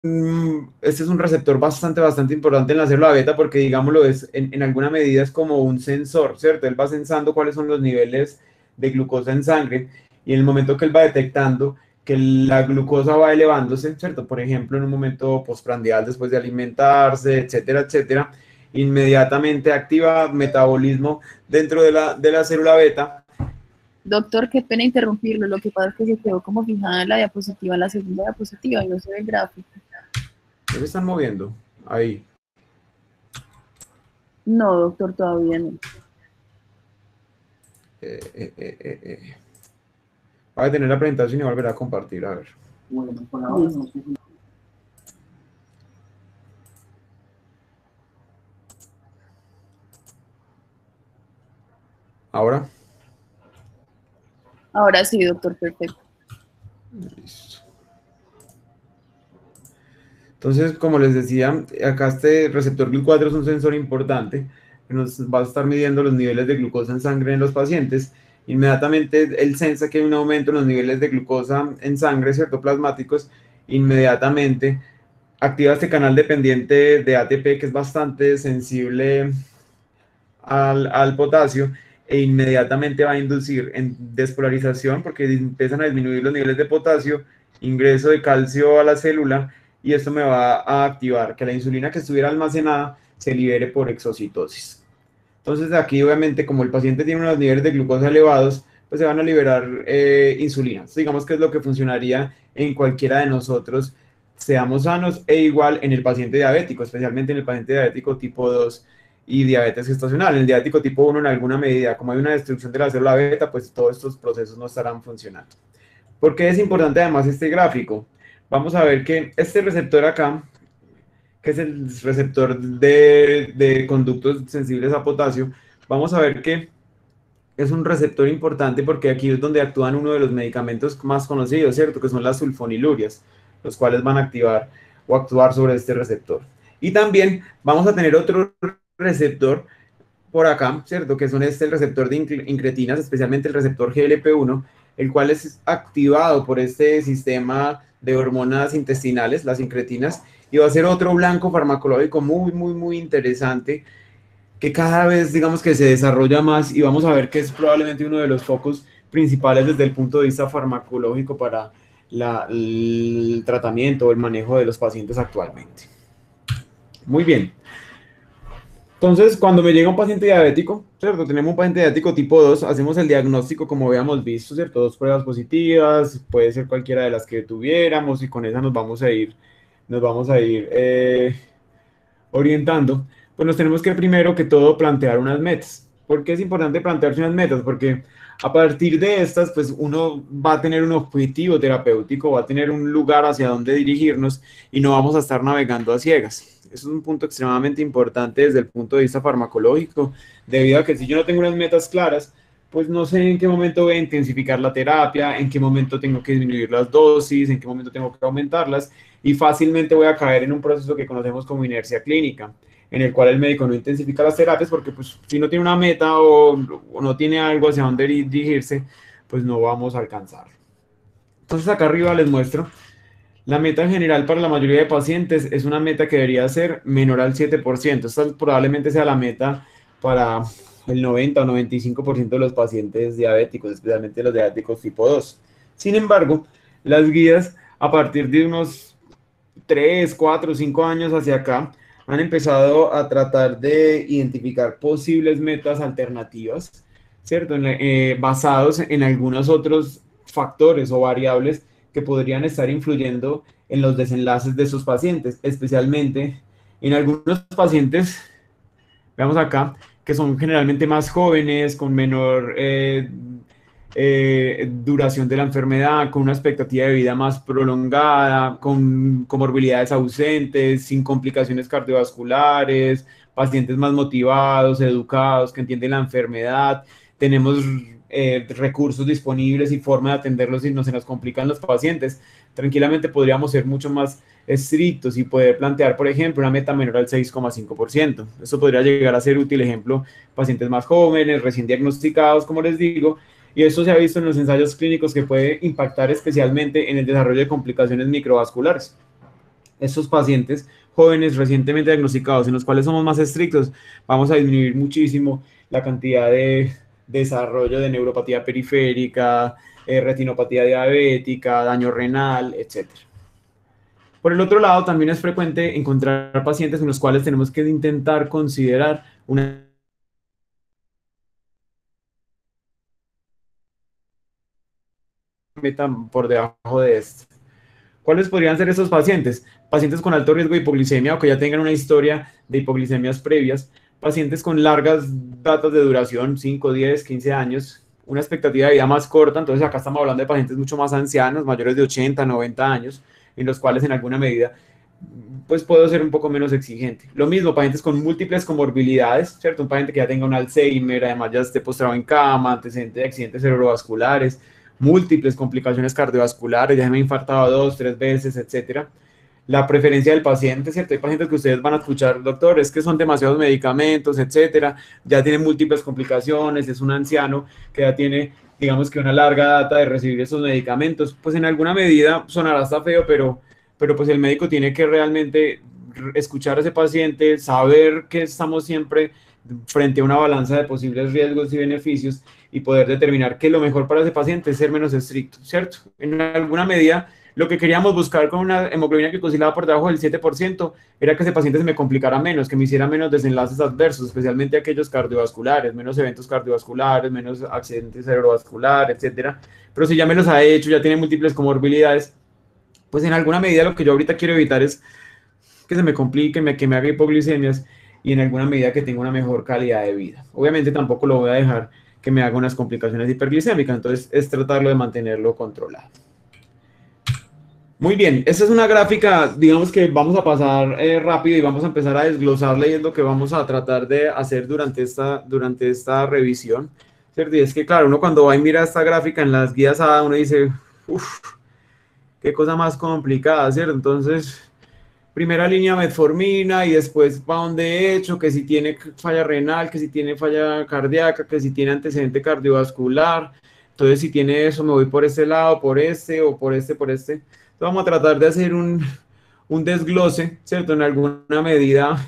este es un receptor bastante importante en la célula beta porque, digámoslo, en alguna medida es como un sensor, ¿cierto? Él va sensando cuáles son los niveles de glucosa en sangre y en el momento que él va detectando que la glucosa va elevándose, ¿cierto? Por ejemplo, en un momento postprandial después de alimentarse, etcétera, etcétera, inmediatamente activa metabolismo dentro de la célula beta. Doctor, qué pena interrumpirlo. Lo que pasa es que se quedó como fijada en la diapositiva, en la segunda diapositiva, y no se ve el gráfico. ¿Qué se están moviendo? Ahí. No, doctor, todavía no. Va a tener la presentación y volver a compartir, a ver. Bueno, por ahora no sé. Ahora. Ahora sí, doctor, perfecto. Listo. Entonces, como les decía, acá este receptor GLUT4 es un sensor importante que nos va a estar midiendo los niveles de glucosa en sangre en los pacientes. Inmediatamente él sensa que hay un aumento en los niveles de glucosa en sangre, ¿cierto? Plasmáticos, inmediatamente activa este canal dependiente de ATP que es bastante sensible al potasio e inmediatamente va a inducir en despolarización porque empiezan a disminuir los niveles de potasio, ingreso de calcio a la célula y esto me va a activar que la insulina que estuviera almacenada se libere por exocitosis. Entonces aquí obviamente como el paciente tiene unos niveles de glucosa elevados, pues se van a liberar insulina. Entonces, digamos que es lo que funcionaría en cualquiera de nosotros, seamos sanos e igual en el paciente diabético, especialmente en el paciente diabético tipo 2 y diabetes gestacional. En el diabético tipo 1 en alguna medida, como hay una destrucción de la célula beta, pues todos estos procesos no estarán funcionando. ¿Por qué es importante además este gráfico? Vamos a ver que este receptor acá, que es el receptor de conductos sensibles a potasio, vamos a ver que es un receptor importante porque aquí es donde actúan uno de los medicamentos más conocidos, ¿cierto? Que son las sulfonilurias, los cuales van a activar o actuar sobre este receptor. Y también vamos a tener otro receptor por acá, ¿cierto? Que son el receptor de incretinas, especialmente el receptor GLP-1, el cual es activado por este sistema de hormonas intestinales, las incretinas, y va a ser otro blanco farmacológico muy interesante que cada vez, digamos que se desarrolla más y vamos a ver que es probablemente uno de los focos principales desde el punto de vista farmacológico para el tratamiento o el manejo de los pacientes actualmente. Muy bien. Entonces, cuando me llega un paciente diabético, ¿cierto? Tenemos un paciente diabético tipo 2, hacemos el diagnóstico como habíamos visto, ¿cierto? 2 pruebas positivas, puede ser cualquiera de las que tuviéramos y con esa nos vamos a ir orientando. Pues nos tenemos que primero que todo plantear unas metas. ¿Por qué es importante plantearse unas metas? Porque a partir de estas, pues uno va a tener un objetivo terapéutico, va a tener un lugar hacia donde dirigirnos y no vamos a estar navegando a ciegas. Eso es un punto extremadamente importante desde el punto de vista farmacológico, debido a que si yo no tengo unas metas claras, pues no sé en qué momento voy a intensificar la terapia, en qué momento tengo que disminuir las dosis, en qué momento tengo que aumentarlas, y fácilmente voy a caer en un proceso que conocemos como inercia clínica, en el cual el médico no intensifica las terapias porque pues, si no tiene una meta o no tiene algo hacia dónde dirigirse, pues no vamos a alcanzar. Entonces acá arriba les muestro la meta general para la mayoría de pacientes es una meta que debería ser menor al 7%. Esta probablemente sea la meta para el 90 o 95% de los pacientes diabéticos, especialmente los diabéticos tipo 2. Sin embargo, las guías a partir de unos 3, 4, 5 años hacia acá han empezado a tratar de identificar posibles metas alternativas, ¿cierto? Basados en algunos otros factores o variables que podrían estar influyendo en los desenlaces de sus pacientes, especialmente en algunos pacientes, veamos acá, que son generalmente más jóvenes, con menor duración de la enfermedad, con una expectativa de vida más prolongada, con comorbilidades ausentes, sin complicaciones cardiovasculares, pacientes más motivados, educados, que entienden la enfermedad. Tenemos recursos disponibles y forma de atenderlos si no se nos complican los pacientes. Tranquilamente podríamos ser mucho más estrictos y poder plantear, por ejemplo, una meta menor al 6,5%. Eso podría llegar a ser útil, ejemplo, pacientes más jóvenes, recién diagnosticados, como les digo, y eso se ha visto en los ensayos clínicos que puede impactar especialmente en el desarrollo de complicaciones microvasculares. estos pacientes jóvenes recientemente diagnosticados, en los cuales somos más estrictos, vamos a disminuir muchísimo la cantidad de desarrollo de neuropatía periférica, retinopatía diabética, daño renal, etcétera. Por el otro lado, también es frecuente encontrar pacientes en los cuales tenemos que intentar considerar una meta por debajo de esto. ¿Cuáles podrían ser esos pacientes? Pacientes con alto riesgo de hipoglicemia o que ya tengan una historia de hipoglicemias previas, pacientes con largas datas de duración, 5, 10, 15 años, una expectativa de vida más corta, entonces acá estamos hablando de pacientes mucho más ancianos, mayores de 80, 90 años, en los cuales en alguna medida pues puedo ser un poco menos exigente. Lo mismo, pacientes con múltiples comorbilidades, ¿cierto? Un paciente que ya tenga un Alzheimer, además ya esté postrado en cama, antecedente de accidentes cerebrovasculares, múltiples complicaciones cardiovasculares, ya me he infartado 2, 3 veces, etcétera. La preferencia del paciente, ¿cierto? Hay pacientes que ustedes van a escuchar, doctor, es que son demasiados medicamentos, etcétera, ya tienen múltiples complicaciones, es un anciano que ya tiene, digamos que una larga data de recibir esos medicamentos, pues en alguna medida sonará hasta feo, pero pues el médico tiene que realmente escuchar a ese paciente, saber que estamos siempre frente a una balanza de posibles riesgos y beneficios y poder determinar que lo mejor para ese paciente es ser menos estricto, ¿cierto? En alguna medida, lo que queríamos buscar con una hemoglobina que oscilaba por debajo del 7% era que ese paciente se me complicara menos, que me hiciera menos desenlaces adversos, especialmente aquellos cardiovasculares, menos eventos cardiovasculares, menos accidentes cerebrovasculares, etcétera. Pero si ya me los ha hecho, ya tiene múltiples comorbilidades, pues en alguna medida lo que yo ahorita quiero evitar es que se me complique, que me haga hipoglicemias y en alguna medida que tenga una mejor calidad de vida. Obviamente tampoco lo voy a dejar que me haga unas complicaciones hiperglicémicas, entonces es tratarlo de mantenerlo controlado. Muy bien, esta es una gráfica, digamos que vamos a pasar rápido y vamos a empezar a desglosar y es lo que vamos a tratar de hacer durante esta revisión, ¿cierto? Y es que, claro, uno cuando va y mira esta gráfica en las guías A, uno dice, uff, qué cosa más complicada, ¿cierto? Entonces, primera línea metformina y después pa' donde hecho, que si tiene falla renal, que si tiene falla cardíaca, que si tiene antecedente cardiovascular. Entonces, si tiene eso, me voy por este lado, por este o por este, por este. Entonces, vamos a tratar de hacer un desglose, ¿cierto? En alguna medida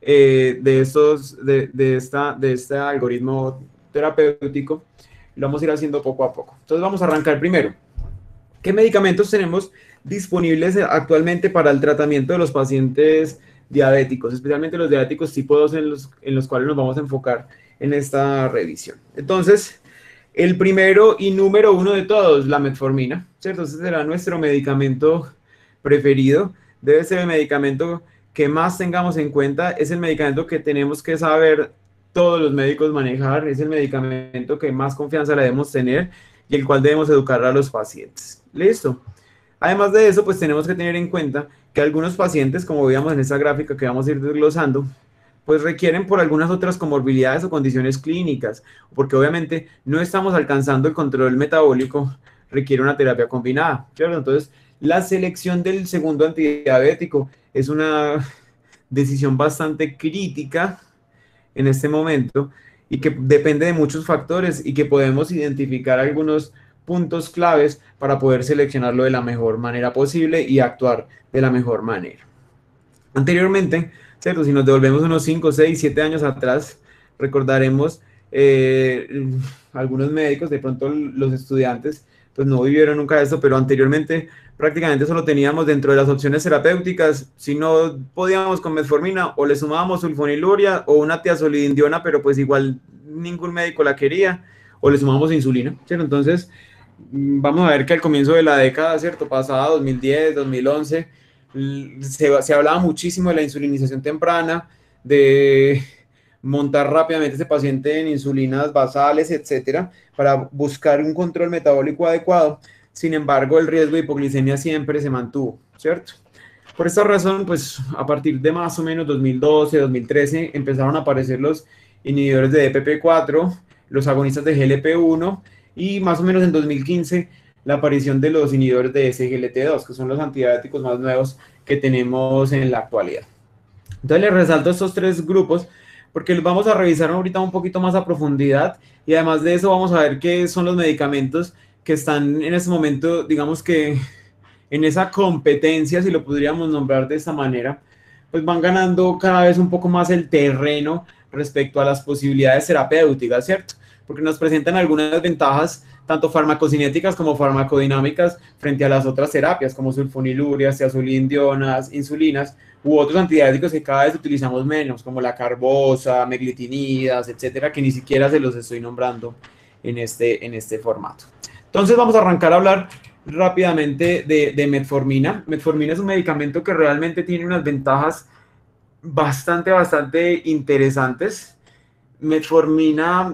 de este algoritmo terapéutico. Lo vamos a ir haciendo poco a poco. Entonces, vamos a arrancar primero. ¿Qué medicamentos tenemos disponibles actualmente para el tratamiento de los pacientes diabéticos, especialmente los diabéticos tipo 2 en los cuales nos vamos a enfocar en esta revisión? Entonces, el primero y número uno de todos, la metformina, ¿cierto? Ese será nuestro medicamento preferido, debe ser el medicamento que más tengamos en cuenta, es el medicamento que tenemos que saber todos los médicos manejar, es el medicamento que más confianza le debemos tener y el cual debemos educar a los pacientes. ¿Listo? Además de eso, pues tenemos que tener en cuenta que algunos pacientes, como veíamos en esta gráfica que vamos a ir desglosando, pues requieren por algunas otras comorbilidades o condiciones clínicas, porque obviamente no estamos alcanzando el control metabólico, requiere una terapia combinada, ¿cierto? Entonces, la selección del segundo antidiabético es una decisión bastante crítica en este momento y que depende de muchos factores y que podemos identificar algunos puntos claves para poder seleccionarlo de la mejor manera posible y actuar de la mejor manera. Anteriormente, ¿cierto? Si nos devolvemos unos 5, 6, 7 años atrás, recordaremos algunos médicos, de pronto los estudiantes, pues no vivieron nunca esto, pero anteriormente prácticamente solo teníamos dentro de las opciones terapéuticas, si no podíamos con metformina, o le sumábamos sulfonilurea o una tiazolidindiona, pero pues igual ningún médico la quería, o le sumamos insulina, ¿cierto? Entonces, vamos a ver que al comienzo de la década, ¿cierto? Pasada, 2010, 2011, se hablaba muchísimo de la insulinización temprana, de montar rápidamente a ese paciente en insulinas basales, etcétera, para buscar un control metabólico adecuado. Sin embargo, el riesgo de hipoglicemia siempre se mantuvo, ¿cierto? Por esta razón, pues a partir de más o menos 2012, 2013, empezaron a aparecer los inhibidores de DPP4, los agonistas de GLP-1 y más o menos en 2015 la aparición de los inhibidores de SGLT2, que son los antidiabéticos más nuevos que tenemos en la actualidad. Entonces les resalto estos tres grupos porque los vamos a revisar ahorita un poquito más a profundidad y además de eso vamos a ver qué son los medicamentos que están en este momento, digamos que en esa competencia, si lo podríamos nombrar de esta manera, pues van ganando cada vez un poco más el terreno respecto a las posibilidades terapéuticas, ¿cierto? Porque nos presentan algunas ventajas, tanto farmacocinéticas como farmacodinámicas, frente a las otras terapias, como sulfonilurias, tiazolindionas, insulinas, u otros antidiabéticos que cada vez utilizamos menos, como la carbosa, meglitinidas, etcétera, que ni siquiera se los estoy nombrando en este formato. Entonces vamos a arrancar a hablar rápidamente de metformina. Metformina es un medicamento que realmente tiene unas ventajas bastante interesantes. Metformina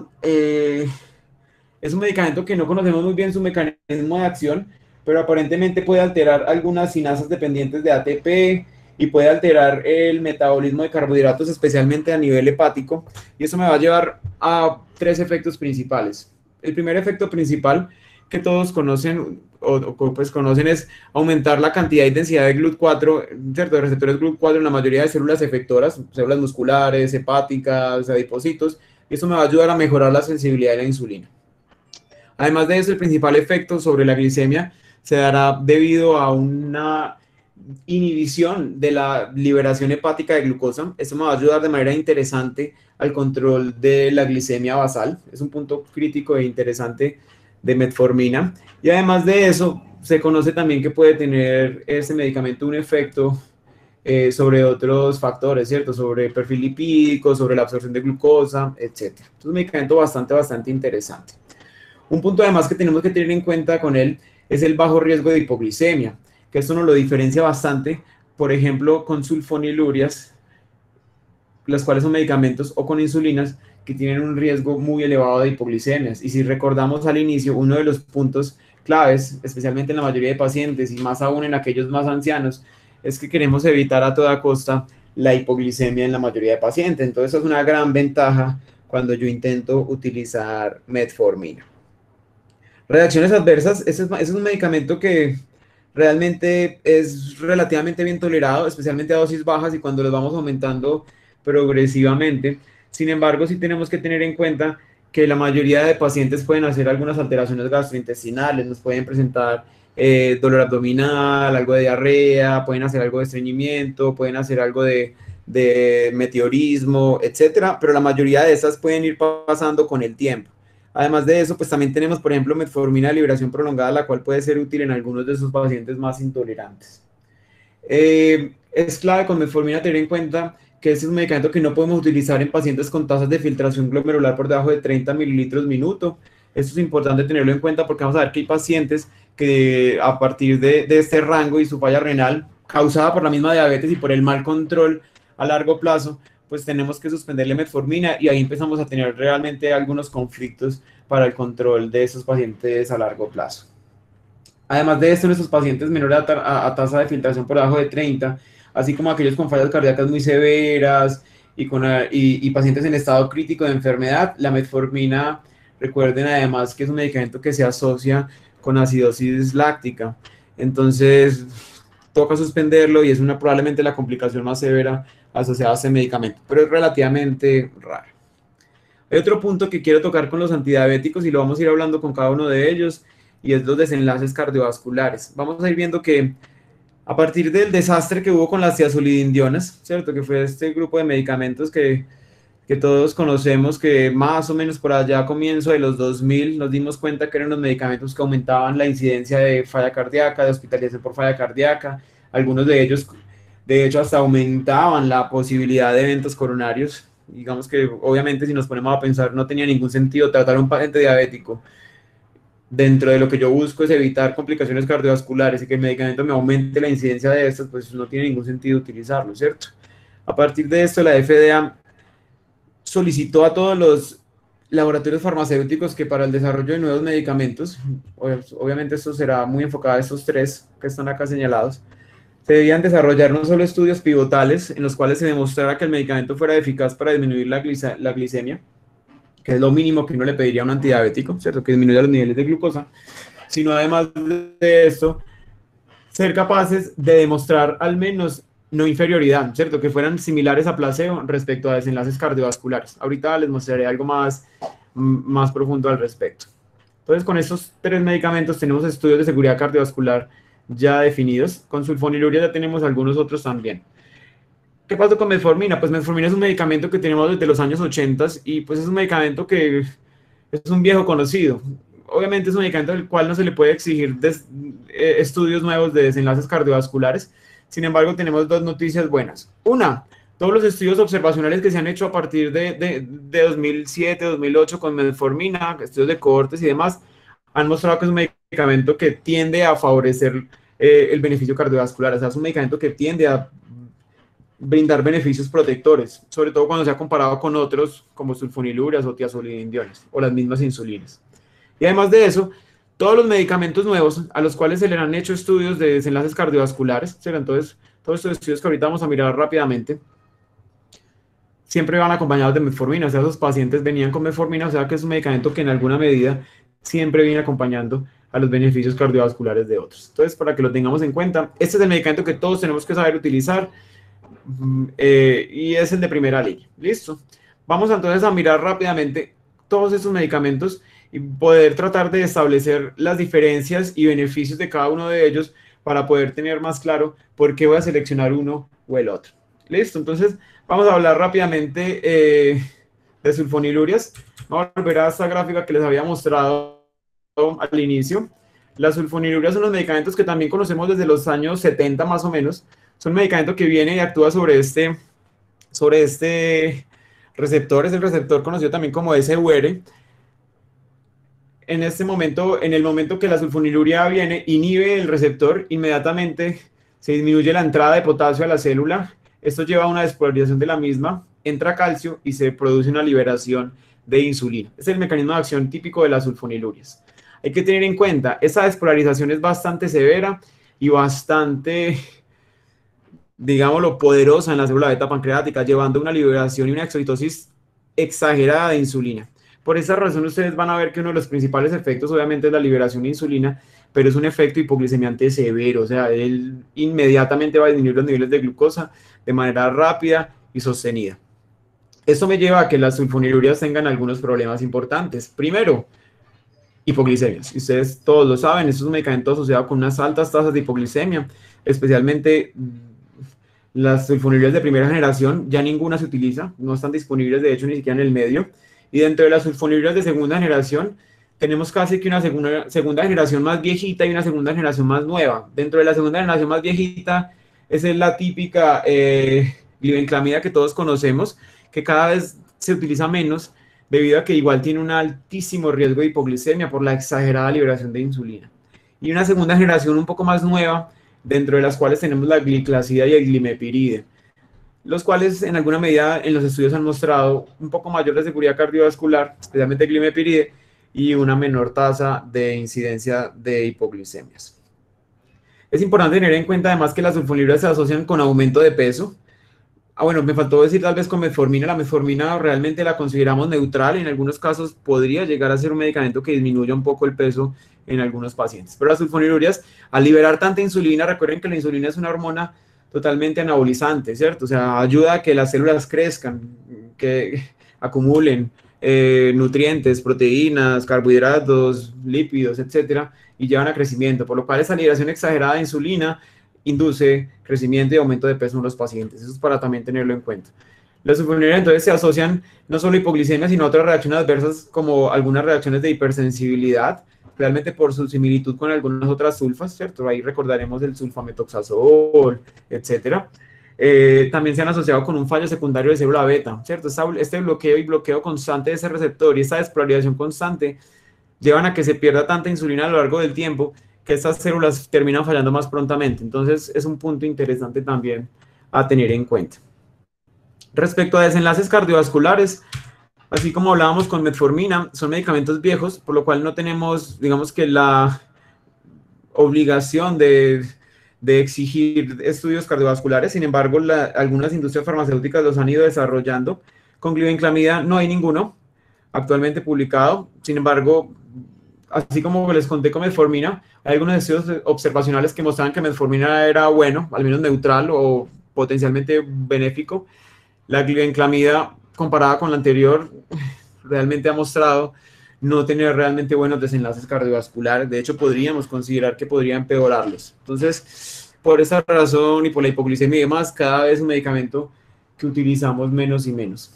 es un medicamento que no conocemos muy bien su mecanismo de acción, pero aparentemente puede alterar algunas sinasas dependientes de ATP y puede alterar el metabolismo de carbohidratos, especialmente a nivel hepático, y eso me va a llevar a 3 efectos principales. El primer efecto principal que todos conocen pues conocen es aumentar la cantidad y densidad de GLUT4, ¿cierto? De receptores GLUT4 en la mayoría de células efectoras, células musculares, hepáticas, adipocitos, y eso me va a ayudar a mejorar la sensibilidad de la insulina. Además de eso, el principal efecto sobre la glicemia se dará debido a una inhibición de la liberación hepática de glucosa. Esto me va a ayudar de manera interesante al control de la glicemia basal. Es un punto crítico e interesante de metformina. Y además de eso, se conoce también que puede tener este medicamento un efecto sobre otros factores, ¿cierto? Sobre el perfil lipídico, sobre la absorción de glucosa, etc. Es un medicamento bastante interesante. Un punto además que tenemos que tener en cuenta con él es el bajo riesgo de hipoglicemia, que esto nos lo diferencia bastante, por ejemplo, con sulfonilurias, las cuales son medicamentos, o con insulinas, que tienen un riesgo muy elevado de hipoglicemias. Y si recordamos al inicio, uno de los puntos claves, especialmente en la mayoría de pacientes y más aún en aquellos más ancianos, es que queremos evitar a toda costa la hipoglicemia en la mayoría de pacientes. Entonces, eso es una gran ventaja cuando yo intento utilizar metformina. Reacciones adversas, ese es un medicamento que realmente es relativamente bien tolerado, especialmente a dosis bajas y cuando los vamos aumentando progresivamente. Sin embargo, sí tenemos que tener en cuenta que la mayoría de pacientes pueden hacer algunas alteraciones gastrointestinales, nos pueden presentar dolor abdominal, algo de diarrea, pueden hacer algo de estreñimiento, pueden hacer algo de meteorismo, etcétera, pero la mayoría de estas pueden ir pasando con el tiempo. Además de eso, pues también tenemos, por ejemplo, metformina de liberación prolongada, la cual puede ser útil en algunos de esos pacientes más intolerantes. Es clave con metformina tener en cuenta que este es un medicamento que no podemos utilizar en pacientes con tasas de filtración glomerular por debajo de 30 mililitros minuto. Esto es importante tenerlo en cuenta porque vamos a ver que hay pacientes que a partir de este rango y su falla renal causada por la misma diabetes y por el mal control a largo plazo, pues tenemos que suspenderle metformina y ahí empezamos a tener realmente algunos conflictos para el control de esos pacientes a largo plazo. Además de esto, nuestros pacientes menores a tasa de filtración por debajo de 30, así como aquellos con fallas cardíacas muy severas y pacientes en estado crítico de enfermedad, la metformina, recuerden además que es un medicamento que se asocia con acidosis láctica. Entonces, toca suspenderlo y es probablemente la complicación más severa asociada a este medicamento, pero es relativamente raro. Hay otro punto que quiero tocar con los antidiabéticos y lo vamos a ir hablando con cada uno de ellos y es los desenlaces cardiovasculares. Vamos a ir viendo que a partir del desastre que hubo con las tiazolidindionas, ¿cierto? Que fue este grupo de medicamentos que todos conocemos, que más o menos por allá a comienzo de los 2000 nos dimos cuenta que eran los medicamentos que aumentaban la incidencia de falla cardíaca, de hospitalización por falla cardíaca. Algunos de ellos, de hecho, hasta aumentaban la posibilidad de eventos coronarios. Digamos que obviamente si nos ponemos a pensar no tenía ningún sentido tratar a un paciente diabético. Dentro de lo que yo busco es evitar complicaciones cardiovasculares y que el medicamento me aumente la incidencia de estas, pues no tiene ningún sentido utilizarlo, ¿cierto? A partir de esto, la FDA solicitó a todos los laboratorios farmacéuticos que para el desarrollo de nuevos medicamentos, obviamente esto será muy enfocado a estos 3 que están acá señalados, se debían desarrollar no solo estudios pivotales en los cuales se demostrara que el medicamento fuera eficaz para disminuir la glicemia, que es lo mínimo que uno le pediría a un antidiabético, ¿cierto? Que disminuya los niveles de glucosa, sino además de esto, ser capaces de demostrar al menos no inferioridad, ¿cierto? Que fueran similares a placebo respecto a desenlaces cardiovasculares. Ahorita les mostraré algo más profundo al respecto. Entonces, con estos 3 medicamentos tenemos estudios de seguridad cardiovascular ya definidos. Con sulfonilurea ya tenemos algunos otros también. ¿Qué pasó con metformina? Pues metformina es un medicamento que tenemos desde los años 80 y pues es un medicamento que es un viejo conocido. Obviamente es un medicamento del cual no se le puede exigir estudios nuevos de desenlaces cardiovasculares. Sin embargo, tenemos dos noticias buenas. Una, todos los estudios observacionales que se han hecho a partir de 2007, 2008 con metformina, estudios de cohortes y demás, han mostrado que es un medicamento que tiende a favorecer el beneficio cardiovascular. O sea, es un medicamento que tiende a brindar beneficios protectores, sobre todo cuando se ha comparado con otros como sulfonilureas o tiazolidinediones o las mismas insulinas. Y además de eso, todos los medicamentos nuevos a los cuales se le han hecho estudios de desenlaces cardiovasculares, entonces todos estos estudios que ahorita vamos a mirar rápidamente, siempre van acompañados de metformina. O sea, esos pacientes venían con metformina, o sea que es un medicamento que en alguna medida siempre viene acompañando a los beneficios cardiovasculares de otros. Entonces, para que lo tengamos en cuenta, este es el medicamento que todos tenemos que saber utilizar y es el de primera línea. Listo. Vamos entonces a mirar rápidamente todos estos medicamentos y poder tratar de establecer las diferencias y beneficios de cada uno de ellos para poder tener más claro por qué voy a seleccionar uno o el otro. Listo. Entonces, vamos a hablar rápidamente de sulfonilurias. Vamos a volver a esta gráfica que les había mostrado al inicio. Las sulfonilurias son los medicamentos que también conocemos desde los años 70 más o menos. Son un medicamento que viene y actúa sobre este receptor, es el receptor conocido también como SUR. En el momento que la sulfoniluria viene, inhibe el receptor, inmediatamente se disminuye la entrada de potasio a la célula. Esto lleva a una despolarización de la misma, entra calcio y se produce una liberación de insulina. Es el mecanismo de acción típico de las sulfonilurias. Hay que tener en cuenta, esa despolarización es bastante severa y bastante, digámoslo, poderosa en la célula beta pancreática, llevando una liberación y una excitosis exagerada de insulina. Por esa razón ustedes van a ver que uno de los principales efectos obviamente es la liberación de insulina, pero es un efecto hipoglicemiante severo. O sea, él inmediatamente va a disminuir los niveles de glucosa de manera rápida y sostenida. Esto me lleva a que las sulfonilurias tengan algunos problemas importantes. Primero, hipoglicemias. Y ustedes todos lo saben, esto es un medicamento asociado con unas altas tasas de hipoglicemia, especialmente las sulfonilurias de primera generación, ya ninguna se utiliza, no están disponibles de hecho ni siquiera en el medio. Y dentro de las sulfonilurias de segunda generación, tenemos casi que una segunda generación más viejita y una segunda generación más nueva. Dentro de la segunda generación más viejita, esa es la típica glibenclamida que todos conocemos, que cada vez se utiliza menos, debido a que igual tiene un altísimo riesgo de hipoglicemia por la exagerada liberación de insulina. Y una segunda generación un poco más nueva, dentro de las cuales tenemos la gliclazida y el glimepiride, los cuales en alguna medida en los estudios han mostrado un poco mayor de seguridad cardiovascular, especialmente el glimepiride, y una menor tasa de incidencia de hipoglicemias. Es importante tener en cuenta además que las sulfonilurias se asocian con aumento de peso. Bueno, me faltó decir tal vez con metformina. La metformina realmente la consideramos neutral. En algunos casos podría llegar a ser un medicamento que disminuya un poco el peso en algunos pacientes. Pero las sulfonilurias, al liberar tanta insulina, recuerden que la insulina es una hormona totalmente anabolizante, ¿cierto? O sea, ayuda a que las células crezcan, que acumulen nutrientes, proteínas, carbohidratos, lípidos, etcétera, y llevan a crecimiento, por lo cual esa liberación exagerada de insulina induce crecimiento y aumento de peso en los pacientes. Eso es para también tenerlo en cuenta. Las sulfonilurias entonces se asocian no solo a hipoglicemia, sino a otras reacciones adversas como algunas reacciones de hipersensibilidad, realmente por su similitud con algunas otras sulfas, ¿cierto? Ahí recordaremos el sulfametoxazol, etcétera. También se han asociado con un fallo secundario de célula beta, ¿cierto? Este bloqueo constante de ese receptor y esta despolarización constante llevan a que se pierda tanta insulina a lo largo del tiempo que estas células terminan fallando más prontamente. Entonces, es un punto interesante también a tener en cuenta. Respecto a desenlaces cardiovasculares, así como hablábamos con metformina, son medicamentos viejos, por lo cual no tenemos, digamos que la obligación de exigir estudios cardiovasculares. Sin embargo, algunas industrias farmacéuticas los han ido desarrollando. Con glibenclamida no hay ninguno actualmente publicado. Sin embargo, así como les conté con metformina, hay algunos estudios observacionales que mostraban que metformina era bueno, al menos neutral o potencialmente benéfico. La glibenclamida, comparada con la anterior, realmente ha mostrado no tener realmente buenos desenlaces cardiovasculares. De hecho, podríamos considerar que podría empeorarlos. Entonces, por esa razón y por la hipoglicemia y demás, cada vez un medicamento que utilizamos menos y menos.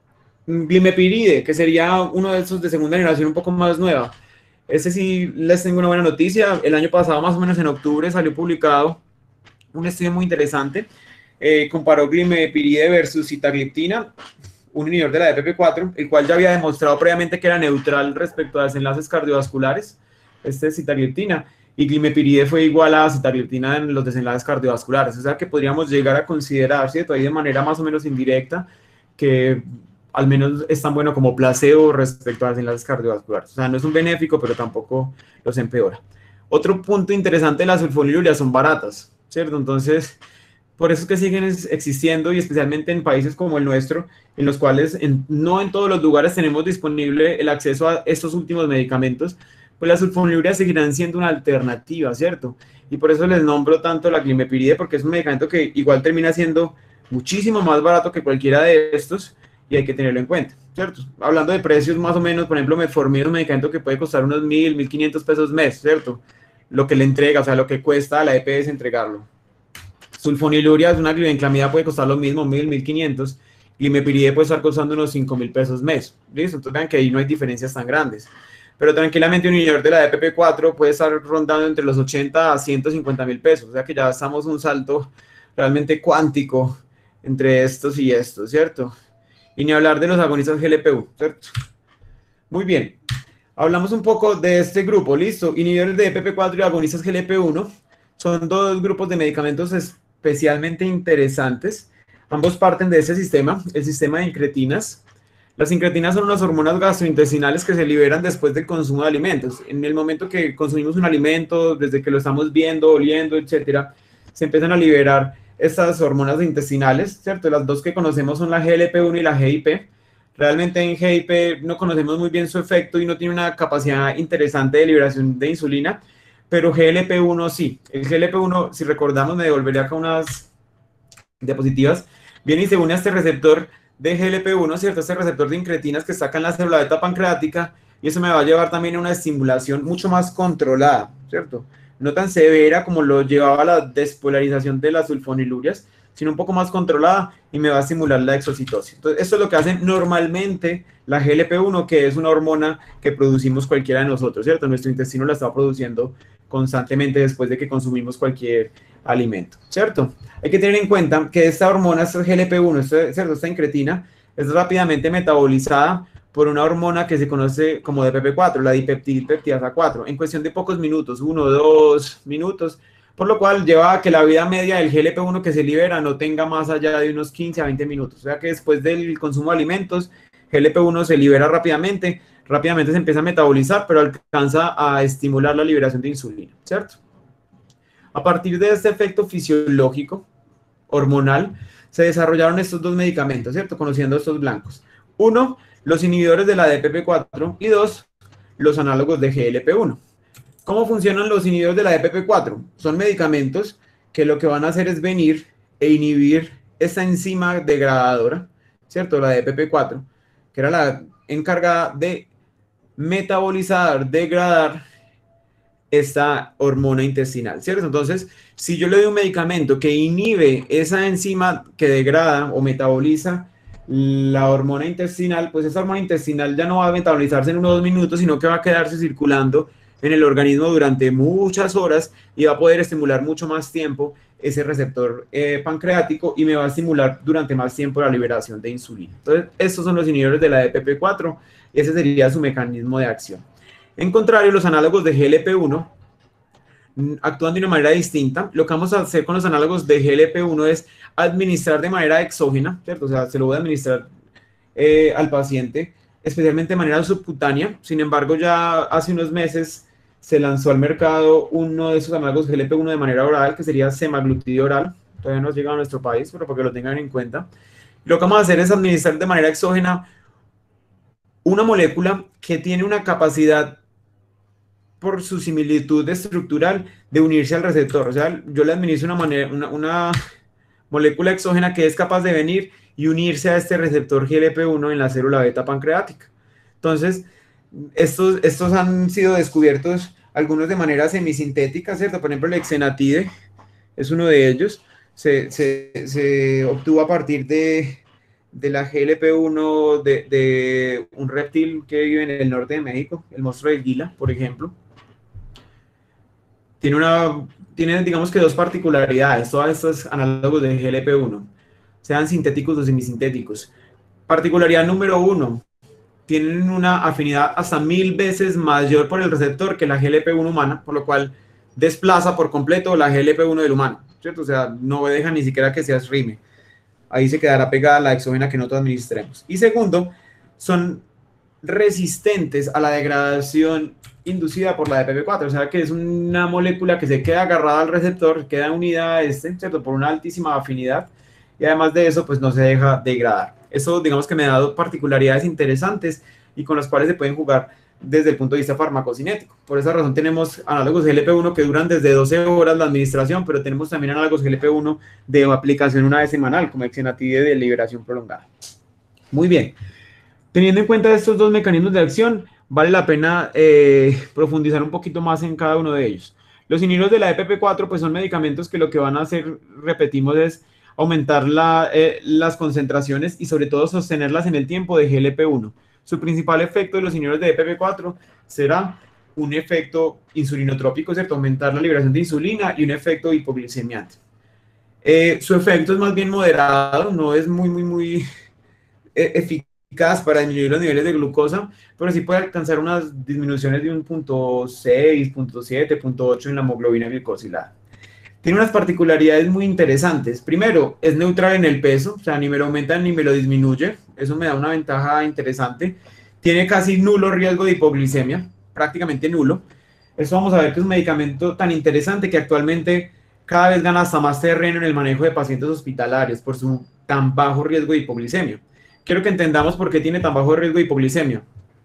Glimepiride, que sería uno de esos de segunda generación un poco más nueva. Este sí les tengo una buena noticia. El año pasado, más o menos en octubre, salió publicado un estudio muy interesante. Comparó glimepiride versus sitagliptina, un inhibidor de la DPP4, el cual ya había demostrado previamente que era neutral respecto a desenlaces cardiovasculares, este es sitagliptina, y glimepiride fue igual a sitagliptina en los desenlaces cardiovasculares, o sea que podríamos llegar a considerar, ¿cierto? Ahí de manera más o menos indirecta, que al menos es tan bueno como placebo respecto a desenlaces cardiovasculares, o sea, no es un benéfico, pero tampoco los empeora. Otro punto interesante de las sulfonilurias son baratas, ¿cierto? Entonces, por eso es que siguen existiendo y especialmente en países como el nuestro, en los cuales no en todos los lugares tenemos disponible el acceso a estos últimos medicamentos, pues las sulfonilurias seguirán siendo una alternativa, ¿cierto? Y por eso les nombro tanto la glimepiride, porque es un medicamento que igual termina siendo muchísimo más barato que cualquiera de estos y hay que tenerlo en cuenta, ¿cierto? Hablando de precios más o menos, por ejemplo, Metformin es un medicamento que puede costar unos 1.000, 1.500 pesos mes, ¿cierto? Lo que le entrega, o sea, lo que cuesta a la EPS entregarlo. Sulfoniluria es una glibenclamida, puede costar lo mismo, 1.000, 1.500. Glimepiride puede estar costando unos 5.000 pesos mes. ¿Listo? Entonces vean que ahí no hay diferencias tan grandes. Pero tranquilamente un inhibidor de la DPP4 puede estar rondando entre los 80 a 150.000 pesos. O sea que ya estamos un salto realmente cuántico entre estos y estos, ¿cierto? Y ni hablar de los agonistas GLP-1, ¿cierto? Muy bien. Hablamos un poco de este grupo, ¿listo? Inhibidores de DPP4 y agonistas GLP-1 son dos grupos de medicamentos especialmente interesantes. Ambos parten de ese sistema, el sistema de incretinas. Las incretinas son unas hormonas gastrointestinales que se liberan después del consumo de alimentos. En el momento que consumimos un alimento, desde que lo estamos viendo, oliendo, etcétera, se empiezan a liberar estas hormonas intestinales, ¿cierto? Las dos que conocemos son la GLP-1 y la GIP. Realmente en GIP no conocemos muy bien su efecto y no tiene una capacidad interesante de liberación de insulina, pero GLP-1 sí. El GLP-1, si recordamos, me devolveré acá unas diapositivas, viene y se une a este receptor de GLP-1, ¿cierto? Este receptor de incretinas que está acá en la célula beta pancreática, y eso me va a llevar también a una estimulación mucho más controlada, ¿cierto? No tan severa como lo llevaba la despolarización de las sulfonilurias, sino un poco más controlada y me va a estimular la exocitosis. Entonces, esto es lo que hace normalmente la GLP-1, que es una hormona que producimos cualquiera de nosotros, ¿cierto? Nuestro intestino la está produciendo constantemente después de que consumimos cualquier alimento, ¿cierto? Hay que tener en cuenta que esta hormona, esta GLP-1, ¿cierto? Esta incretina, es rápidamente metabolizada por una hormona que se conoce como DPP4, la dipeptidilpeptidasa 4, en cuestión de pocos minutos, 1 o 2 minutos, por lo cual lleva a que la vida media del GLP-1 que se libera no tenga más allá de unos 15 a 20 minutos. O sea que después del consumo de alimentos, GLP-1 se libera rápidamente se empieza a metabolizar, pero alcanza a estimular la liberación de insulina, ¿cierto? A partir de este efecto fisiológico, hormonal, se desarrollaron estos dos medicamentos, ¿cierto? Conociendo estos blancos. Uno, los inhibidores de la DPP4 y dos, los análogos de GLP-1. ¿Cómo funcionan los inhibidores de la DPP4? Son medicamentos que lo que van a hacer es venir e inhibir esta enzima degradadora, ¿cierto? La DPP4, que era la encargada de metabolizar, degradar esta hormona intestinal, ¿cierto? Entonces, si yo le doy un medicamento que inhibe esa enzima que degrada o metaboliza la hormona intestinal, pues esa hormona intestinal ya no va a metabolizarse en 1 o 2 minutos, sino que va a quedarse circulando en el organismo durante muchas horas y va a poder estimular mucho más tiempo ese receptor pancreático y me va a estimular durante más tiempo la liberación de insulina. Entonces, estos son los inhibidores de la DPP4, ese sería su mecanismo de acción. En contrario, los análogos de GLP-1 actúan de una manera distinta. Lo que vamos a hacer con los análogos de GLP-1 es administrar de manera exógena, ¿cierto? O sea, se lo voy a administrar al paciente, especialmente de manera subcutánea. Sin embargo, ya hace unos meses se lanzó al mercado uno de esos análogos GLP-1 de manera oral, que sería semaglutide oral. Todavía no ha llegado a nuestro país, pero para que lo tengan en cuenta. Lo que vamos a hacer es administrar de manera exógena una molécula que tiene una capacidad, por su similitud estructural, de unirse al receptor. O sea, yo le administro una molécula exógena que es capaz de venir y unirse a este receptor GLP-1 en la célula beta pancreática. Entonces, Estos han sido descubiertos algunos de manera semisintética, ¿cierto? Por ejemplo, el exenatide es uno de ellos. Se obtuvo a partir de la GLP-1 de un reptil que vive en el norte de México, el monstruo del Gila, por ejemplo. Tiene, digamos que dos particularidades, todos estos análogos de GLP-1, sean sintéticos o semisintéticos. Particularidad número uno, tienen una afinidad hasta 1000 veces mayor por el receptor que la GLP-1 humana, por lo cual desplaza por completo la GLP-1 del humano, ¿cierto? O sea, no deja ni siquiera que se asrime. Ahí se quedará pegada la exógena que nosotros administremos. Y segundo, son resistentes a la degradación inducida por la DPP4, o sea que es una molécula que se queda agarrada al receptor, queda unida a ¿cierto? Por una altísima afinidad, y además de eso, pues no se deja degradar. Eso, digamos que me ha dado particularidades interesantes y con las cuales se pueden jugar desde el punto de vista farmacocinético. Por esa razón tenemos análogos GLP-1 que duran desde 12 horas la administración, pero tenemos también análogos GLP-1 de aplicación una vez semanal, como exenatide de liberación prolongada. Muy bien. Teniendo en cuenta estos dos mecanismos de acción, vale la pena profundizar un poquito más en cada uno de ellos. Los inhibidores de la EPP4 pues son medicamentos que lo que van a hacer, repetimos, es aumentar las concentraciones y sobre todo sostenerlas en el tiempo de GLP-1. Su principal efecto de los inhibidores de EPP4 será un efecto insulinotrópico, ¿cierto? Aumentar la liberación de insulina y un efecto hipoglicemiante. Su efecto es más bien moderado, no es muy eficaz para disminuir los niveles de glucosa, pero sí puede alcanzar unas disminuciones de un 0.6, 0.7, 0.8 en la hemoglobina glicosilada. Tiene unas particularidades muy interesantes. Primero, es neutral en el peso, o sea, ni me lo aumenta ni me lo disminuye. Eso me da una ventaja interesante. Tiene casi nulo riesgo de hipoglicemia, prácticamente nulo. Eso vamos a ver que es un medicamento tan interesante que actualmente cada vez gana hasta más terreno en el manejo de pacientes hospitalarios por su tan bajo riesgo de hipoglicemia. Quiero que entendamos por qué tiene tan bajo riesgo de hipoglicemia.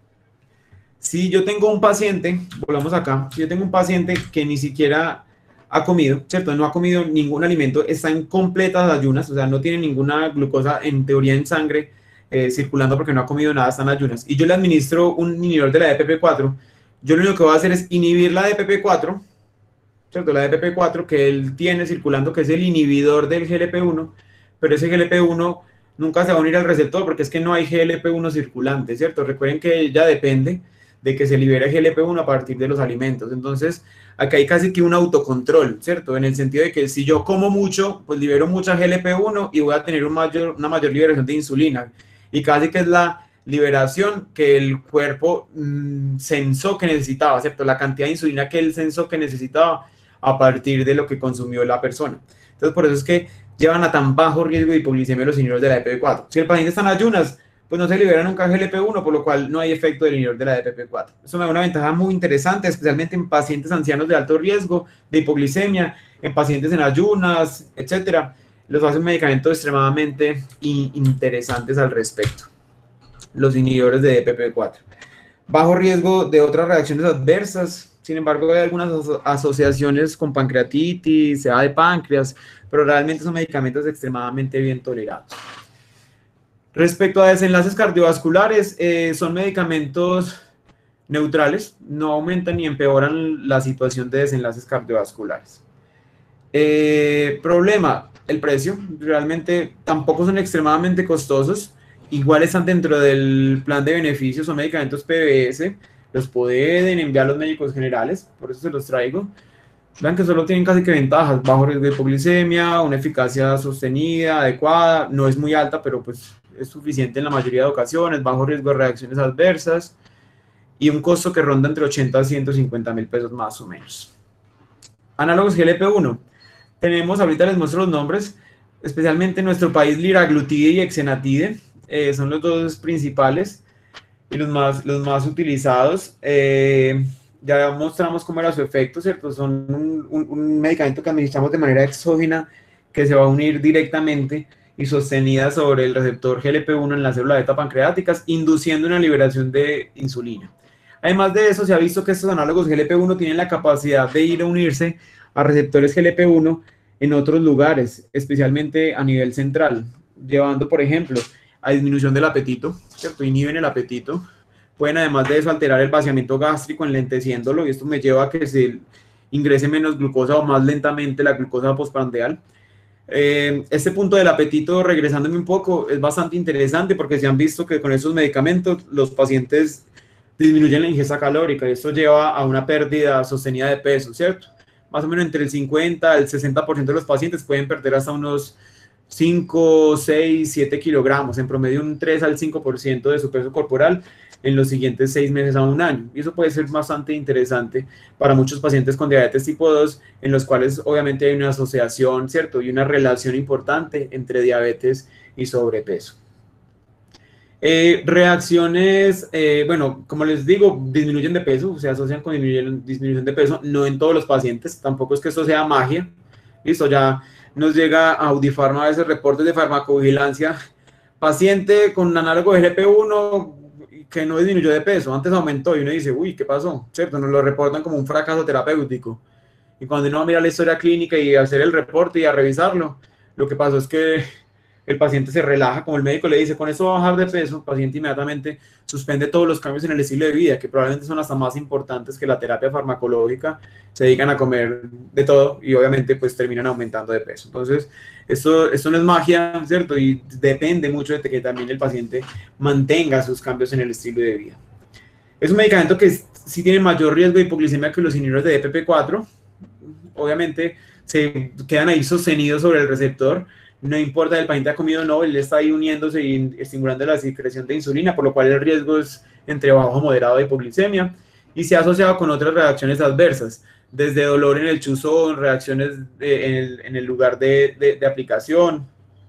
Si yo tengo un paciente, volvamos acá, si yo tengo un paciente que ni siquiera ha comido, ¿cierto? No ha comido ningún alimento, está en completas ayunas, o sea, no tiene ninguna glucosa en teoría en sangre circulando porque no ha comido nada, está en ayunas, y yo le administro un inhibidor de la DPP4, yo lo único que voy a hacer es inhibir la DPP4, ¿cierto? La DPP4 que él tiene circulando, que es el inhibidor del GLP-1, pero ese GLP-1 nunca se va a unir al receptor porque es que no hay GLP-1 circulante, ¿cierto? Recuerden que ella depende de que se libere GLP-1 a partir de los alimentos. Entonces, acá hay casi que un autocontrol, ¿cierto? En el sentido de que si yo como mucho, pues libero mucha GLP-1 y voy a tener una mayor liberación de insulina. Y casi que es la liberación que el cuerpo sensó que necesitaba, ¿cierto? La cantidad de insulina que él sensó que necesitaba a partir de lo que consumió la persona. Entonces, por eso es que llevan a tan bajo riesgo de hipoglicemia los inhibidores de la DPP4. Si el paciente está en ayunas, pues no se libera nunca GLP-1, por lo cual no hay efecto del inhibidor de la DPP4. Eso me da una ventaja muy interesante, especialmente en pacientes ancianos de alto riesgo de hipoglicemia, en pacientes en ayunas, etcétera. Los hacen medicamentos extremadamente interesantes al respecto. Los inhibidores de DPP4. Bajo riesgo de otras reacciones adversas. Sin embargo, hay algunas asociaciones con pancreatitis, SEA de páncreas, pero realmente son medicamentos extremadamente bien tolerados. Respecto a desenlaces cardiovasculares, son medicamentos neutrales, no aumentan ni empeoran la situación de desenlaces cardiovasculares. Problema, el precio, realmente tampoco son extremadamente costosos, igual están dentro del plan de beneficios, son medicamentos PBS, los pueden enviar los médicos generales, por eso se los traigo. Vean que solo tienen casi que ventajas, bajo riesgo de hipoglicemia, una eficacia sostenida, adecuada, no es muy alta, pero pues es suficiente en la mayoría de ocasiones, bajo riesgo de reacciones adversas y un costo que ronda entre 80 a 150 mil pesos más o menos. Análogos GLP-1. Tenemos, ahorita les muestro los nombres, especialmente en nuestro país liraglutide y exenatide, son los dos principales y los más utilizados. Ya mostramos cómo era su efecto, ¿cierto? Son un medicamento que administramos de manera exógena que se va a unir directamente y sostenida sobre el receptor GLP-1 en la célula beta pancreáticas, induciendo una liberación de insulina. Además de eso, se ha visto que estos análogos GLP-1 tienen la capacidad de ir a unirse a receptores GLP-1 en otros lugares, especialmente a nivel central, llevando, por ejemplo, a disminución del apetito, ¿cierto? Inhiben el apetito, pueden además de eso alterar el vaciamiento gástrico enlenteciéndolo, y esto me lleva a que se ingrese menos glucosa o más lentamente la glucosa postprandial. Este punto del apetito, regresándome un poco, es bastante interesante porque se han visto que con esos medicamentos los pacientes disminuyen la ingesta calórica y esto lleva a una pérdida sostenida de peso, ¿cierto? Más o menos entre el 50 al 60% de los pacientes pueden perder hasta unos 5, 6, 7 kilogramos, en promedio un 3 al 5% de su peso corporal en los siguientes 6 meses a un año. Y eso puede ser bastante interesante para muchos pacientes con diabetes tipo 2, en los cuales obviamente hay una asociación, ¿cierto? Y una relación importante entre diabetes y sobrepeso. Reacciones, bueno, como les digo, disminuyen de peso, se asocian con disminución de peso, no en todos los pacientes, tampoco es que esto sea magia, listo, ya nos llega a Audifarma a veces reportes de farmacovigilancia, paciente con un análogo de GLP-1 que no disminuyó de peso, antes aumentó y uno dice, uy, ¿qué pasó? ¿Cierto? Nos lo reportan como un fracaso terapéutico. Y cuando uno va a mirar la historia clínica y hacer el reporte y a revisarlo, lo que pasó es que el paciente se relaja, como el médico le dice, con eso va a bajar de peso, el paciente inmediatamente suspende todos los cambios en el estilo de vida, que probablemente son hasta más importantes que la terapia farmacológica, se dedican a comer de todo y obviamente pues terminan aumentando de peso. Entonces, esto no es magia, ¿cierto? Y depende mucho de que también el paciente mantenga sus cambios en el estilo de vida. Es un medicamento que sí tiene mayor riesgo de hipoglicemia que los inhibidores de DPP-4, obviamente se quedan ahí sostenidos sobre el receptor, no importa el paciente ha comido o no, él está ahí uniéndose y estimulando la secreción de insulina, por lo cual el riesgo es entre bajo o moderado de hipoglicemia, y se ha asociado con otras reacciones adversas, desde dolor en el chuzón, reacciones en el lugar de aplicación,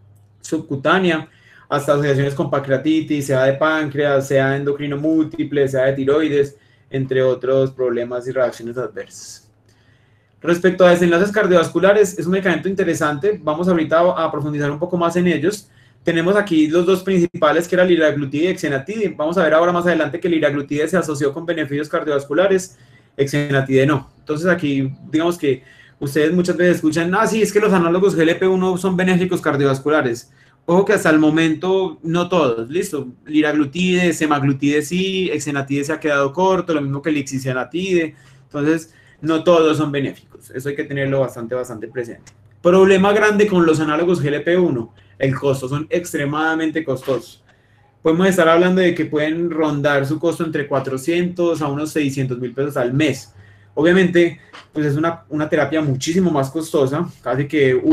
subcutánea, hasta asociaciones con pancreatitis, sea de páncreas, sea endocrino múltiple, sea de tiroides, entre otros problemas y reacciones adversas. Respecto a desenlaces cardiovasculares, es un medicamento interesante, vamos ahorita a profundizar un poco más en ellos. Tenemos aquí los dos principales, que era el liraglutide y exenatide. Vamos a ver ahora más adelante que el liraglutide se asoció con beneficios cardiovasculares, exenatide no. Entonces aquí, digamos que ustedes muchas veces escuchan, sí, es que los análogos GLP-1 son benéficos cardiovasculares. Ojo que hasta el momento no todos, listo. Liraglutide, semaglutide sí, exenatide se ha quedado corto, lo mismo que el lixisenatide. Entonces, no todos son benéficos. Eso hay que tenerlo bastante presente. Problema grande con los análogos GLP-1, el costo, son extremadamente costosos. Podemos estar hablando de que pueden rondar su costo entre 400 a unos 600 mil pesos al mes. Obviamente, pues es una terapia muchísimo más costosa, casi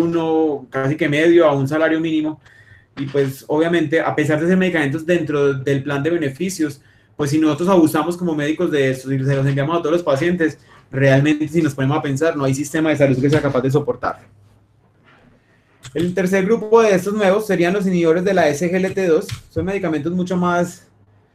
que medio a un salario mínimo. Y pues obviamente, a pesar de ser medicamentos dentro del plan de beneficios, pues si nosotros abusamos como médicos de estos y se los enviamos a todos los pacientes, realmente si nos ponemos a pensar, no hay sistema de salud que sea capaz de soportarlo. El tercer grupo de estos nuevos serían los inhibidores de la SGLT2, son medicamentos mucho más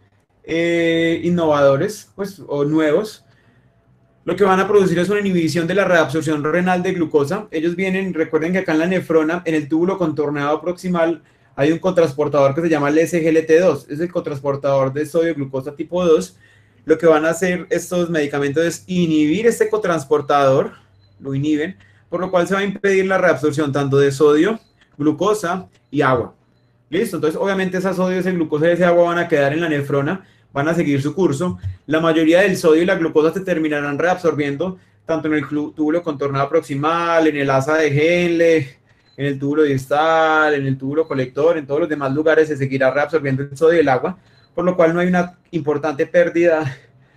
innovadores, pues, o nuevos. Lo que van a producir es una inhibición de la reabsorción renal de glucosa. Ellos vienen, recuerden que acá en la nefrona, en el túbulo contorneado proximal, hay un cotransportador que se llama el SGLT2, es el cotransportador de sodio glucosa tipo 2. Lo que van a hacer estos medicamentos es inhibir este cotransportador, lo inhiben, por lo cual se va a impedir la reabsorción tanto de sodio, glucosa y agua. ¿Listo? Entonces, obviamente, esa sodio, esa glucosa y ese agua van a quedar en la nefrona, van a seguir su curso. La mayoría del sodio y la glucosa se terminarán reabsorbiendo tanto en el túbulo contornado proximal, en el asa de Henle, en el túbulo distal, en el túbulo colector, en todos los demás lugares se seguirá reabsorbiendo el sodio y el agua, por lo cual no hay una importante pérdida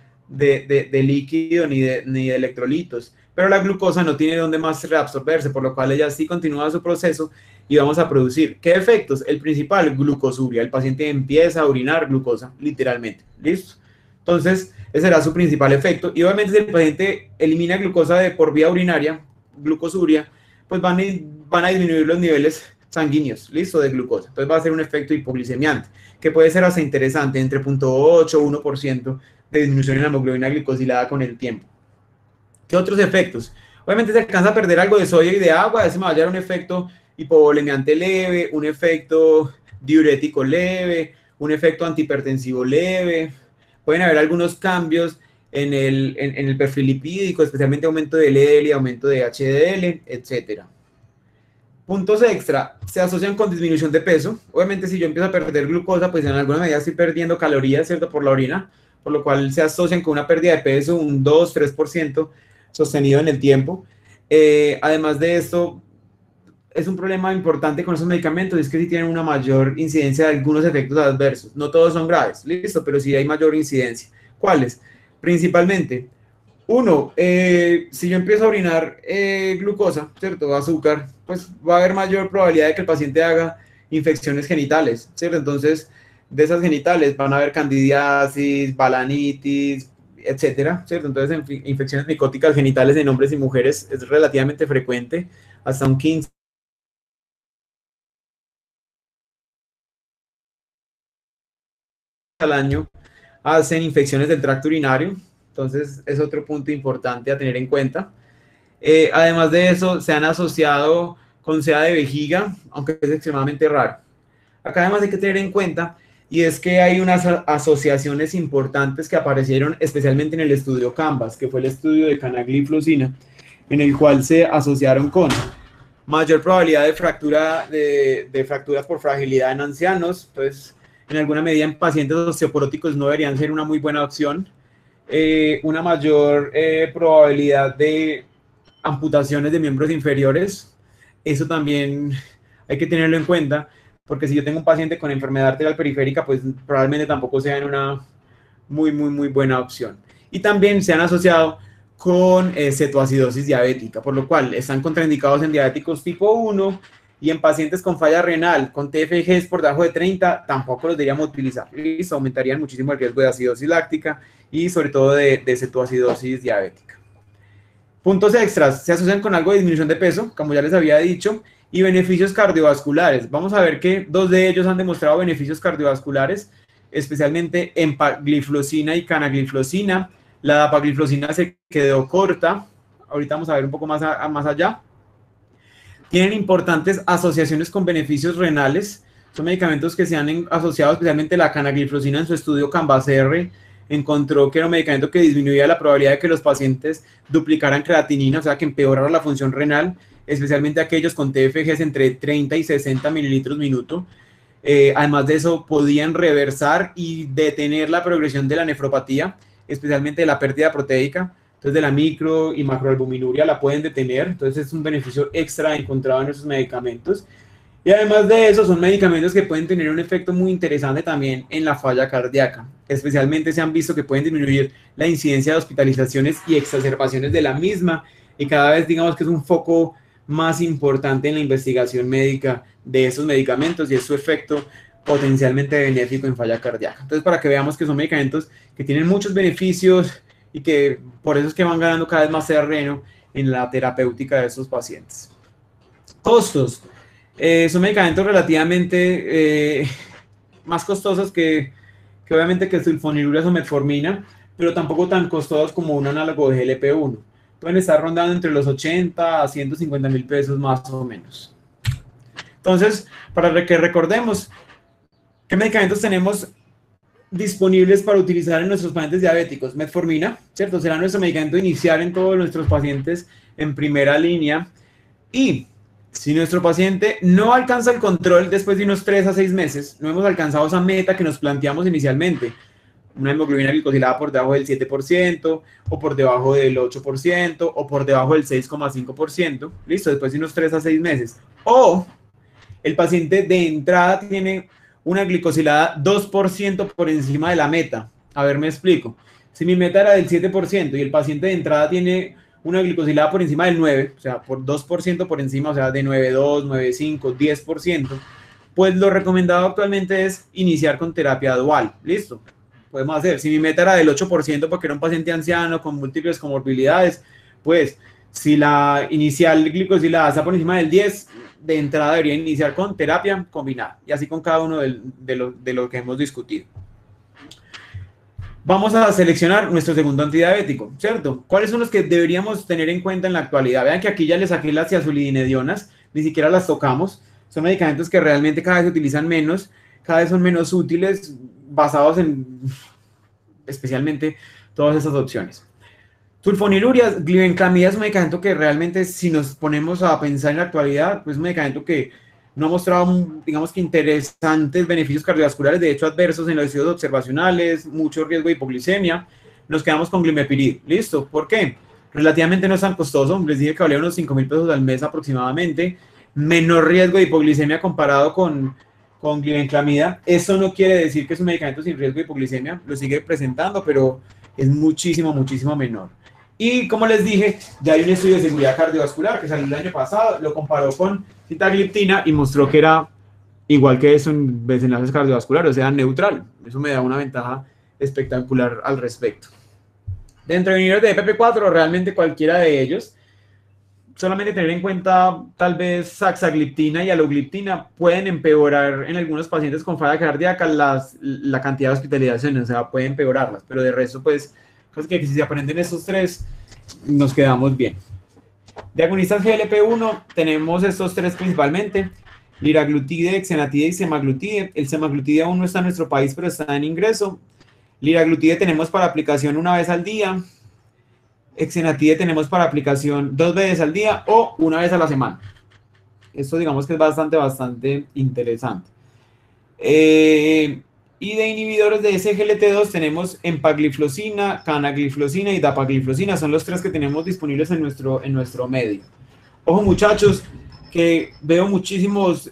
de líquido ni de electrolitos. Pero la glucosa no tiene dónde más reabsorberse, por lo cual ella sí continúa su proceso y vamos a producir. ¿Qué efectos? El principal, glucosuria. El paciente empieza a orinar glucosa, literalmente. ¿Listo? Entonces, ese será su principal efecto. Y obviamente si el paciente elimina glucosa por vía urinaria, glucosuria, pues van a disminuir los niveles sanguíneos, ¿listo? De glucosa. Entonces va a ser un efecto hipoglicemiante, que puede ser hasta interesante, entre 0.8 o 1% de disminución en la hemoglobina glicosilada con el tiempo. ¿Qué otros efectos? Obviamente se alcanza a perder algo de sodio y de agua, ese me va a dar un efecto hipovolemiante leve, un efecto diurético leve, un efecto antihipertensivo leve. Pueden haber algunos cambios en el perfil lipídico, especialmente aumento de LDL, aumento de HDL, etc. Puntos extra, se asocian con disminución de peso. Obviamente si yo empiezo a perder glucosa, pues en alguna medida estoy perdiendo calorías, ¿cierto? Por la orina, por lo cual se asocian con una pérdida de peso, un 2-3% sostenido en el tiempo. Además de esto, es un problema importante con esos medicamentos, es que sí tienen una mayor incidencia de algunos efectos adversos. No todos son graves, listo, pero sí hay mayor incidencia. ¿Cuáles? Principalmente, uno, si yo empiezo a orinar glucosa, ¿cierto? Azúcar, pues va a haber mayor probabilidad de que el paciente haga infecciones genitales, ¿cierto? Entonces, de esas genitales van a haber candidiasis, balanitis, etcétera, ¿cierto? Entonces, infecciones micóticas genitales en hombres y mujeres es relativamente frecuente, hasta un 15 al año hacen infecciones del tracto urinario, entonces es otro punto importante a tener en cuenta. Además de eso, se han asociado con SEA de vejiga, aunque es extremadamente raro. Acá además hay que tener en cuenta, y es que hay unas asociaciones importantes que aparecieron especialmente en el estudio Canvas, que fue el estudio de canagliflozina, en el cual se asociaron con mayor probabilidad de fractura, de fracturas por fragilidad en ancianos, entonces en alguna medida en pacientes osteoporóticos no deberían ser una muy buena opción, una mayor probabilidad de amputaciones de miembros inferiores, eso también hay que tenerlo en cuenta, porque si yo tengo un paciente con enfermedad arterial periférica, pues probablemente tampoco sea una muy buena opción. Y también se han asociado con cetoacidosis diabética, por lo cual están contraindicados en diabéticos tipo 1 y en pacientes con falla renal, con TFGs por debajo de 30, tampoco los deberíamos utilizar. Listo, aumentarían muchísimo el riesgo de acidosis láctica y sobre todo de cetoacidosis diabética. Puntos extras, se asocian con algo de disminución de peso, como ya les había dicho, y beneficios cardiovasculares. Vamos a ver que 2 de ellos han demostrado beneficios cardiovasculares, especialmente empagliflozina y canagliflozina. La dapagliflozina se quedó corta, ahorita vamos a ver un poco más allá. Tienen importantes asociaciones con beneficios renales, son medicamentos que se han asociado, especialmente la canagliflozina en su estudio Canvas-R, encontró que era un medicamento que disminuía la probabilidad de que los pacientes duplicaran creatinina, o sea, que empeorara la función renal, especialmente aquellos con TFGs entre 30 y 60 mililitros minuto. Además de eso, podían reversar y detener la progresión de la nefropatía, especialmente de la pérdida proteica. Entonces, de la micro y macroalbuminuria la pueden detener. Entonces, es un beneficio extra encontrado en esos medicamentos. Y además de eso, son medicamentos que pueden tener un efecto muy interesante también en la falla cardíaca. Especialmente se han visto que pueden disminuir la incidencia de hospitalizaciones y exacerbaciones de la misma. Y cada vez, digamos que es un foco más importante en la investigación médica de esos medicamentos y es su efecto potencialmente benéfico en falla cardíaca. Entonces, para que veamos que son medicamentos que tienen muchos beneficios y que por eso es que van ganando cada vez más terreno en la terapéutica de estos pacientes. Costos. Son medicamentos relativamente más costosos que obviamente que sulfonilureas o metformina, pero tampoco tan costosos como un análogo de GLP-1. Pueden estar rondando entre los 80 a 150 mil pesos más o menos. Entonces, para que recordemos, ¿qué medicamentos tenemos disponibles para utilizar en nuestros pacientes diabéticos? Metformina, ¿cierto? Será nuestro medicamento inicial en todos nuestros pacientes en primera línea. Y si nuestro paciente no alcanza el control después de unos 3 a 6 meses, no hemos alcanzado esa meta que nos planteamos inicialmente, una hemoglobina glicosilada por debajo del 7%, o por debajo del 8%, o por debajo del 6,5%, listo, después de unos 3 a 6 meses. O el paciente de entrada tiene una glicosilada 2% por encima de la meta. A ver, me explico. Si mi meta era del 7% y el paciente de entrada tiene una glicosilada por encima del 9%, o sea, por 2% por encima, o sea, de 9,2, 9,5, 10%, pues lo recomendado actualmente es iniciar con terapia dual. Listo. Podemos hacer. Si mi meta era del 8% porque era un paciente anciano con múltiples comorbilidades, pues si la inicial glicosilada está por encima del 10, de entrada debería iniciar con terapia combinada. Y así con cada uno de lo que hemos discutido. Vamos a seleccionar nuestro segundo antidiabético, ¿cierto? ¿Cuáles son los que deberíamos tener en cuenta en la actualidad? Vean que aquí ya les saqué las tiazolidinedionas, ni siquiera las tocamos. Son medicamentos que realmente cada vez se utilizan menos, cada vez son menos útiles, basados en especialmente todas esas opciones. Sulfonilurias, glibenclamida es un medicamento que realmente, si nos ponemos a pensar en la actualidad, pues es un medicamento que no ha mostrado, digamos que interesantes beneficios cardiovasculares, de hecho adversos en los estudios observacionales, mucho riesgo de hipoglicemia. Nos quedamos con Glimepirid. ¿Listo? ¿Por qué? Relativamente no es tan costoso, les dije que valía unos 5.000 pesos al mes aproximadamente, menor riesgo de hipoglicemia comparado con glibenclamida. Eso no quiere decir que es un medicamento sin riesgo de hipoglicemia, lo sigue presentando, pero es muchísimo, muchísimo menor. Y como les dije, ya hay un estudio de seguridad cardiovascular que salió el año pasado, lo comparó con sitagliptina y mostró que era igual que eso en desenlaces cardiovasculares, o sea, neutral. Eso me da una ventaja espectacular al respecto. Dentro de inhibidores de PP4, realmente cualquiera de ellos, solamente tener en cuenta tal vez saxagliptina y alogliptina pueden empeorar en algunos pacientes con falla cardíaca la cantidad de hospitalizaciones, o sea, pueden empeorarlas, pero de resto, pues, cosas que si se aprenden esos tres, nos quedamos bien. De agonistas GLP-1 tenemos estos tres principalmente: liraglutide, exenatide y semaglutide. El semaglutide aún no está en nuestro país, pero está en ingreso. Liraglutide tenemos para aplicación una vez al día. Exenatide tenemos para aplicación 2 veces al día o una vez a la semana. Esto digamos que es bastante interesante. Y de inhibidores de SGLT2 tenemos empagliflozina, canagliflozina y dapagliflozina. Son los tres que tenemos disponibles en nuestro medio. Ojo muchachos, que veo muchísimos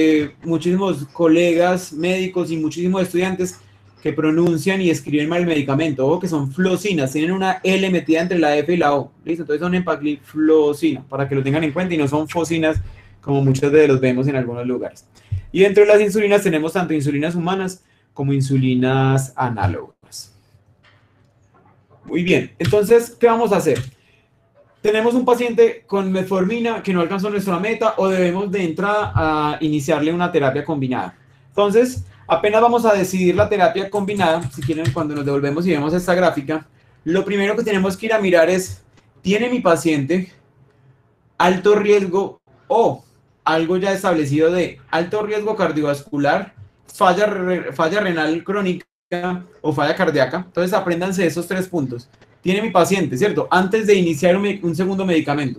colegas médicos y muchísimos estudiantes que pronuncian y escriben mal el medicamento. Ojo que son flocinas, tienen una L metida entre la F y la O. ¿Listo? Entonces son empagliflozina, para que lo tengan en cuenta y no son focinas como muchos de los vemos en algunos lugares. Y dentro de las insulinas tenemos tanto insulinas humanas como insulinas análogas. Muy bien, entonces, ¿qué vamos a hacer? Tenemos un paciente con metformina que no alcanzó nuestra meta o debemos de entrada a iniciarle una terapia combinada. Entonces, apenas vamos a decidir la terapia combinada, si quieren cuando nos devolvemos y vemos esta gráfica, lo primero que tenemos que ir a mirar es, ¿tiene mi paciente alto riesgo o algo ya establecido de alto riesgo cardiovascular, falla renal crónica o falla cardíaca? Entonces apréndanse esos 3 puntos. Tiene mi paciente, ¿cierto? Antes de iniciar un segundo medicamento,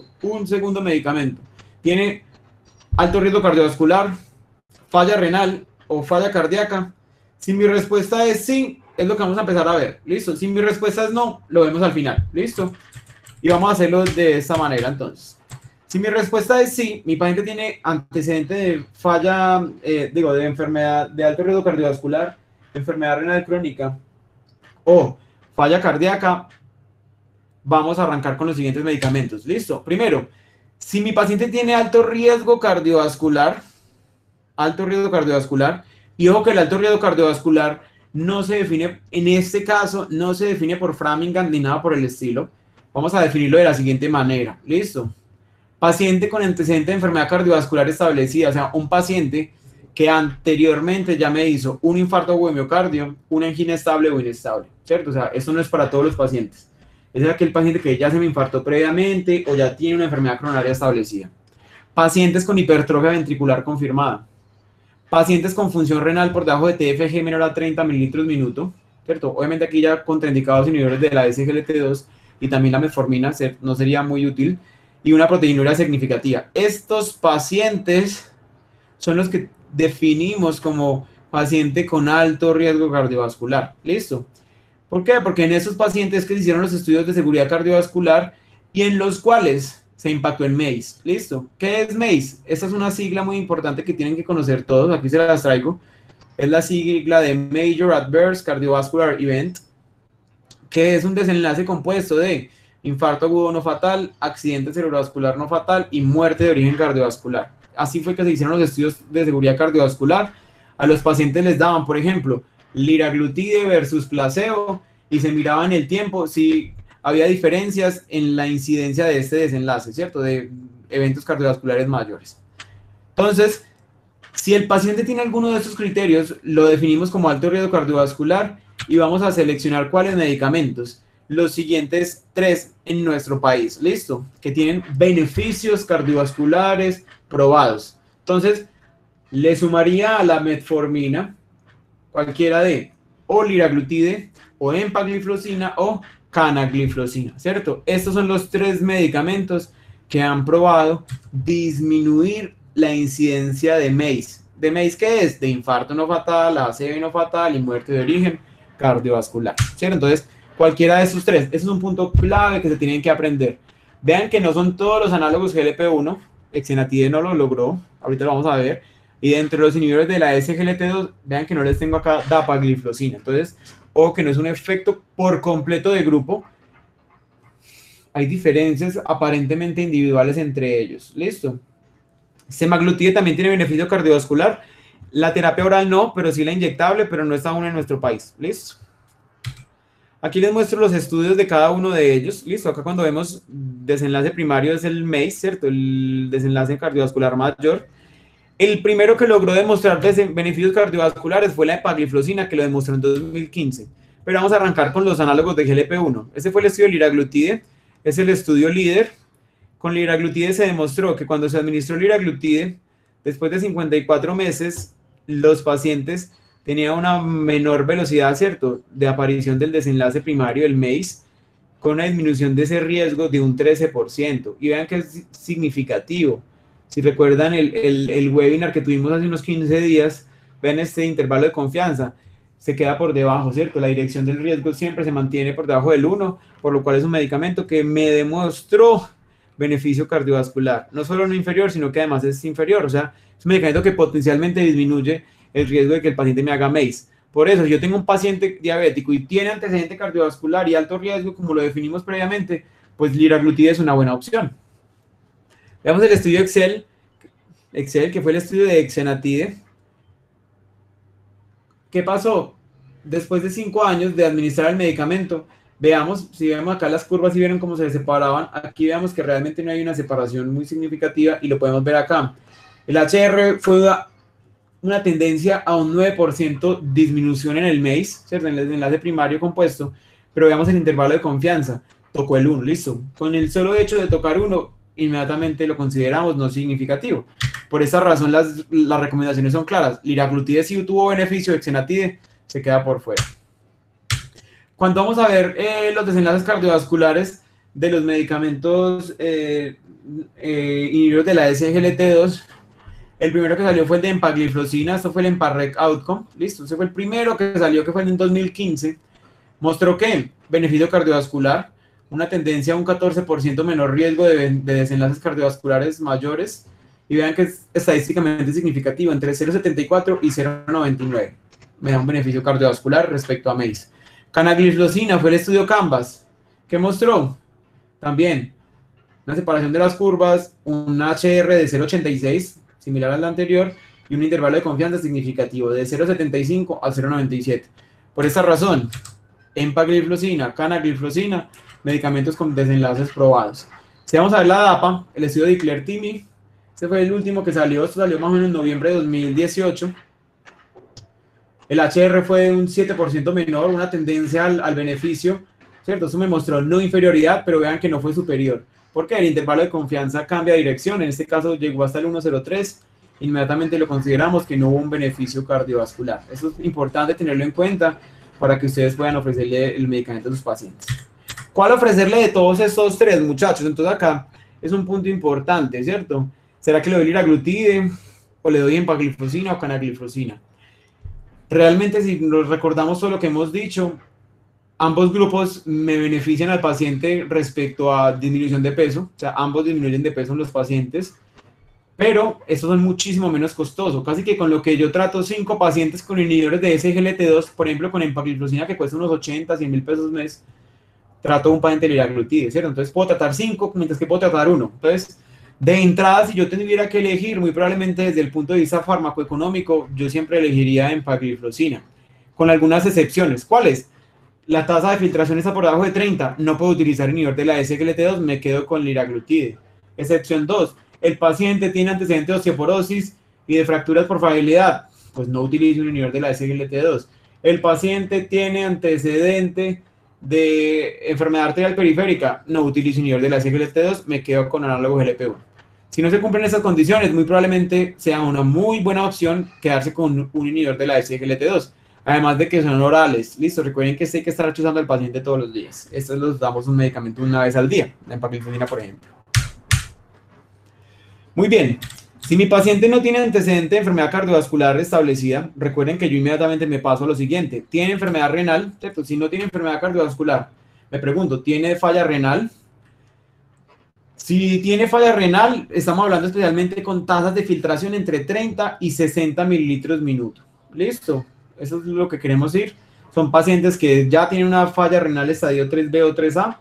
tiene alto riesgo cardiovascular, falla renal o falla cardíaca. Si mi respuesta es sí, es lo que vamos a empezar a ver, ¿listo? Si mi respuesta es no, lo vemos al final, ¿listo? Y vamos a hacerlo de esta manera, entonces. Si mi respuesta es sí, mi paciente tiene antecedente de falla, de enfermedad de alto riesgo cardiovascular, enfermedad renal crónica o falla cardíaca, vamos a arrancar con los siguientes medicamentos. ¿Listo? Primero, si mi paciente tiene alto riesgo cardiovascular, y ojo que el alto riesgo cardiovascular no se define, en este caso, no se define por Framingham ni nada por el estilo. Vamos a definirlo de la siguiente manera. ¿Listo? Paciente con antecedente de enfermedad cardiovascular establecida, o sea, un paciente que anteriormente ya me hizo un infarto o miocardio, una angina estable o inestable, ¿cierto? O sea, esto no es para todos los pacientes. Es aquel paciente que ya se me infartó previamente o ya tiene una enfermedad coronaria establecida. Pacientes con hipertrofia ventricular confirmada. Pacientes con función renal por debajo de TFG menor a 30 mililitros minuto, ¿cierto? Obviamente aquí ya contraindicados inhibidores de la SGLT2 y también la metformina no sería muy útil. Y una proteinuria significativa. Estos pacientes son los que definimos como paciente con alto riesgo cardiovascular. ¿Listo? ¿Por qué? Porque en esos pacientes que se hicieron los estudios de seguridad cardiovascular y en los cuales se impactó el MACE. ¿Listo? ¿Qué es MACE? Esta es una sigla muy importante que tienen que conocer todos. Aquí se las traigo. Es la sigla de Major Adverse Cardiovascular Event, que es un desenlace compuesto de infarto agudo no fatal, accidente cerebrovascular no fatal y muerte de origen cardiovascular. Así fue que se hicieron los estudios de seguridad cardiovascular. A los pacientes les daban, por ejemplo, liraglutide versus placebo y se miraba en el tiempo si había diferencias en la incidencia de este desenlace, ¿cierto? De eventos cardiovasculares mayores. Entonces, si el paciente tiene alguno de estos criterios, lo definimos como alto riesgo cardiovascular y vamos a seleccionar cuáles medicamentos. Los siguientes 3 en nuestro país, ¿listo? Que tienen beneficios cardiovasculares probados. Entonces, le sumaría a la metformina cualquiera de o liraglutide, o empagliflozina, o canagliflozina, ¿cierto? Estos son los 3 medicamentos que han probado disminuir la incidencia de MACE. ¿De MACE qué es? De infarto no fatal, ACV no fatal y muerte de origen cardiovascular, ¿cierto? Entonces, cualquiera de estos tres, ese es un punto clave que se tienen que aprender. Vean que no son todos los análogos GLP-1, exenatide no lo logró, ahorita lo vamos a ver, y dentro de los inhibidores de la SGLT2, vean que no les tengo acá dapagliflozina, entonces, o que no es un efecto por completo de grupo, hay diferencias aparentemente individuales entre ellos, ¿listo? Semaglutide también tiene beneficio cardiovascular, la terapia oral no, pero sí la inyectable, pero no está aún en nuestro país, ¿listo? Aquí les muestro los estudios de cada uno de ellos. Listo, acá cuando vemos desenlace primario es el MACE, ¿cierto? El desenlace cardiovascular mayor. El primero que logró demostrar beneficios cardiovasculares fue la epagliflozina, que lo demostró en 2015. Pero vamos a arrancar con los análogos de GLP-1. Ese fue el estudio de liraglutide, es el estudio líder. Con liraglutide se demostró que cuando se administró liraglutide, después de 54 meses, los pacientes tenía una menor velocidad, ¿cierto?, de aparición del desenlace primario, el MACE, con una disminución de ese riesgo de un 13%. Y vean que es significativo. Si recuerdan el webinar que tuvimos hace unos 15 días, vean este intervalo de confianza, se queda por debajo, ¿cierto? La dirección del riesgo siempre se mantiene por debajo del 1, por lo cual es un medicamento que me demostró beneficio cardiovascular. No solo no inferior, sino que además es inferior. O sea, es un medicamento que potencialmente disminuye el riesgo de que el paciente me haga MACE. Por eso, si yo tengo un paciente diabético y tiene antecedente cardiovascular y alto riesgo, como lo definimos previamente, pues liraglutide es una buena opción. Veamos el estudio Excel, que fue el estudio de exenatide. ¿Qué pasó? Después de 5 años de administrar el medicamento, veamos, si vemos acá las curvas y vieron cómo se separaban, aquí veamos que realmente no hay una separación muy significativa y lo podemos ver acá. El HR fue una tendencia a un 9% disminución en el MACE, ¿cierto? En el enlace primario compuesto, pero veamos el intervalo de confianza, tocó el 1, listo. Con el solo hecho de tocar 1, inmediatamente lo consideramos no significativo. Por esa razón las recomendaciones son claras. Liraglutide sí tuvo beneficio, exenatide se queda por fuera. Cuando vamos a ver los desenlaces cardiovasculares de los medicamentos inhibidores de la SGLT2, el primero que salió fue el de empagliflozina, esto fue el EMPA-REG Outcome, listo, ese fue el primero que salió, que fue en 2015, mostró que beneficio cardiovascular, una tendencia a un 14% menor riesgo de desenlaces cardiovasculares mayores, y vean que es estadísticamente significativo, entre 0,74 y 0,99, me da un beneficio cardiovascular respecto a MACE. Canagliflozina fue el estudio Canvas, que mostró también una separación de las curvas, un HR de 0,86, similar al anterior, y un intervalo de confianza significativo de 0,75 a 0,97. Por esta razón, empagliflozina, canagliflozina, medicamentos con desenlaces probados. Si vamos a ver la DAPA, el estudio de Iclertimi, este fue el último que salió, esto salió más o menos en noviembre de 2018. El HR fue un 7% menor, una tendencia al beneficio, ¿cierto? Eso me mostró no inferioridad, pero vean que no fue superior. Porque el intervalo de confianza cambia de dirección, en este caso llegó hasta el 1,03, inmediatamente lo consideramos que no hubo un beneficio cardiovascular. Eso es importante tenerlo en cuenta para que ustedes puedan ofrecerle el medicamento a sus pacientes. ¿Cuál ofrecerle de todos estos tres, muchachos? Entonces acá es un punto importante, ¿cierto? ¿Será que le doy liraglutide o le doy empagliflozina o canagliflozina? Realmente, si nos recordamos todo lo que hemos dicho, ambos grupos me benefician al paciente respecto a disminución de peso, o sea, ambos disminuyen de peso en los pacientes, pero estos son muchísimo menos costosos. Casi que con lo que yo trato 5 pacientes con inhibidores de SGLT2, por ejemplo, con empagliflozina que cuesta unos 80, 100 mil pesos mes, trato un paciente de liraglutide, ¿cierto? Entonces puedo tratar 5, mientras que puedo tratar 1. Entonces, de entrada, si yo tuviera que elegir, muy probablemente desde el punto de vista farmacoeconómico, yo siempre elegiría empagliflozina, con algunas excepciones. ¿Cuáles? La tasa de filtración está por debajo de 30, no puedo utilizar inhibidor de la SGLT2, me quedo con liraglutide. Excepción 2, el paciente tiene antecedentes de osteoporosis y de fracturas por fragilidad, pues no utilizo un inhibidor de la SGLT2. El paciente tiene antecedente de enfermedad arterial periférica, no utilizo inhibidor de la SGLT2, me quedo con análogo GLP-1. Si no se cumplen esas condiciones, muy probablemente sea una muy buena opción quedarse con un inhibidor de la SGLT2. Además de que son orales. Listo, recuerden que hay que estar rechazando al paciente todos los días. Estos los damos un medicamento una vez al día, la empagliflozina, por ejemplo. Muy bien. Si mi paciente no tiene antecedente de enfermedad cardiovascular establecida, recuerden que yo inmediatamente me paso a lo siguiente. ¿Tiene enfermedad renal? ¿Cierto? Si no tiene enfermedad cardiovascular, me pregunto, ¿tiene falla renal? Si tiene falla renal, estamos hablando especialmente con tasas de filtración entre 30 y 60 mililitros minuto. ¿Listo? Eso es lo que queremos ir. Son pacientes que ya tienen una falla renal estadio 3B o 3A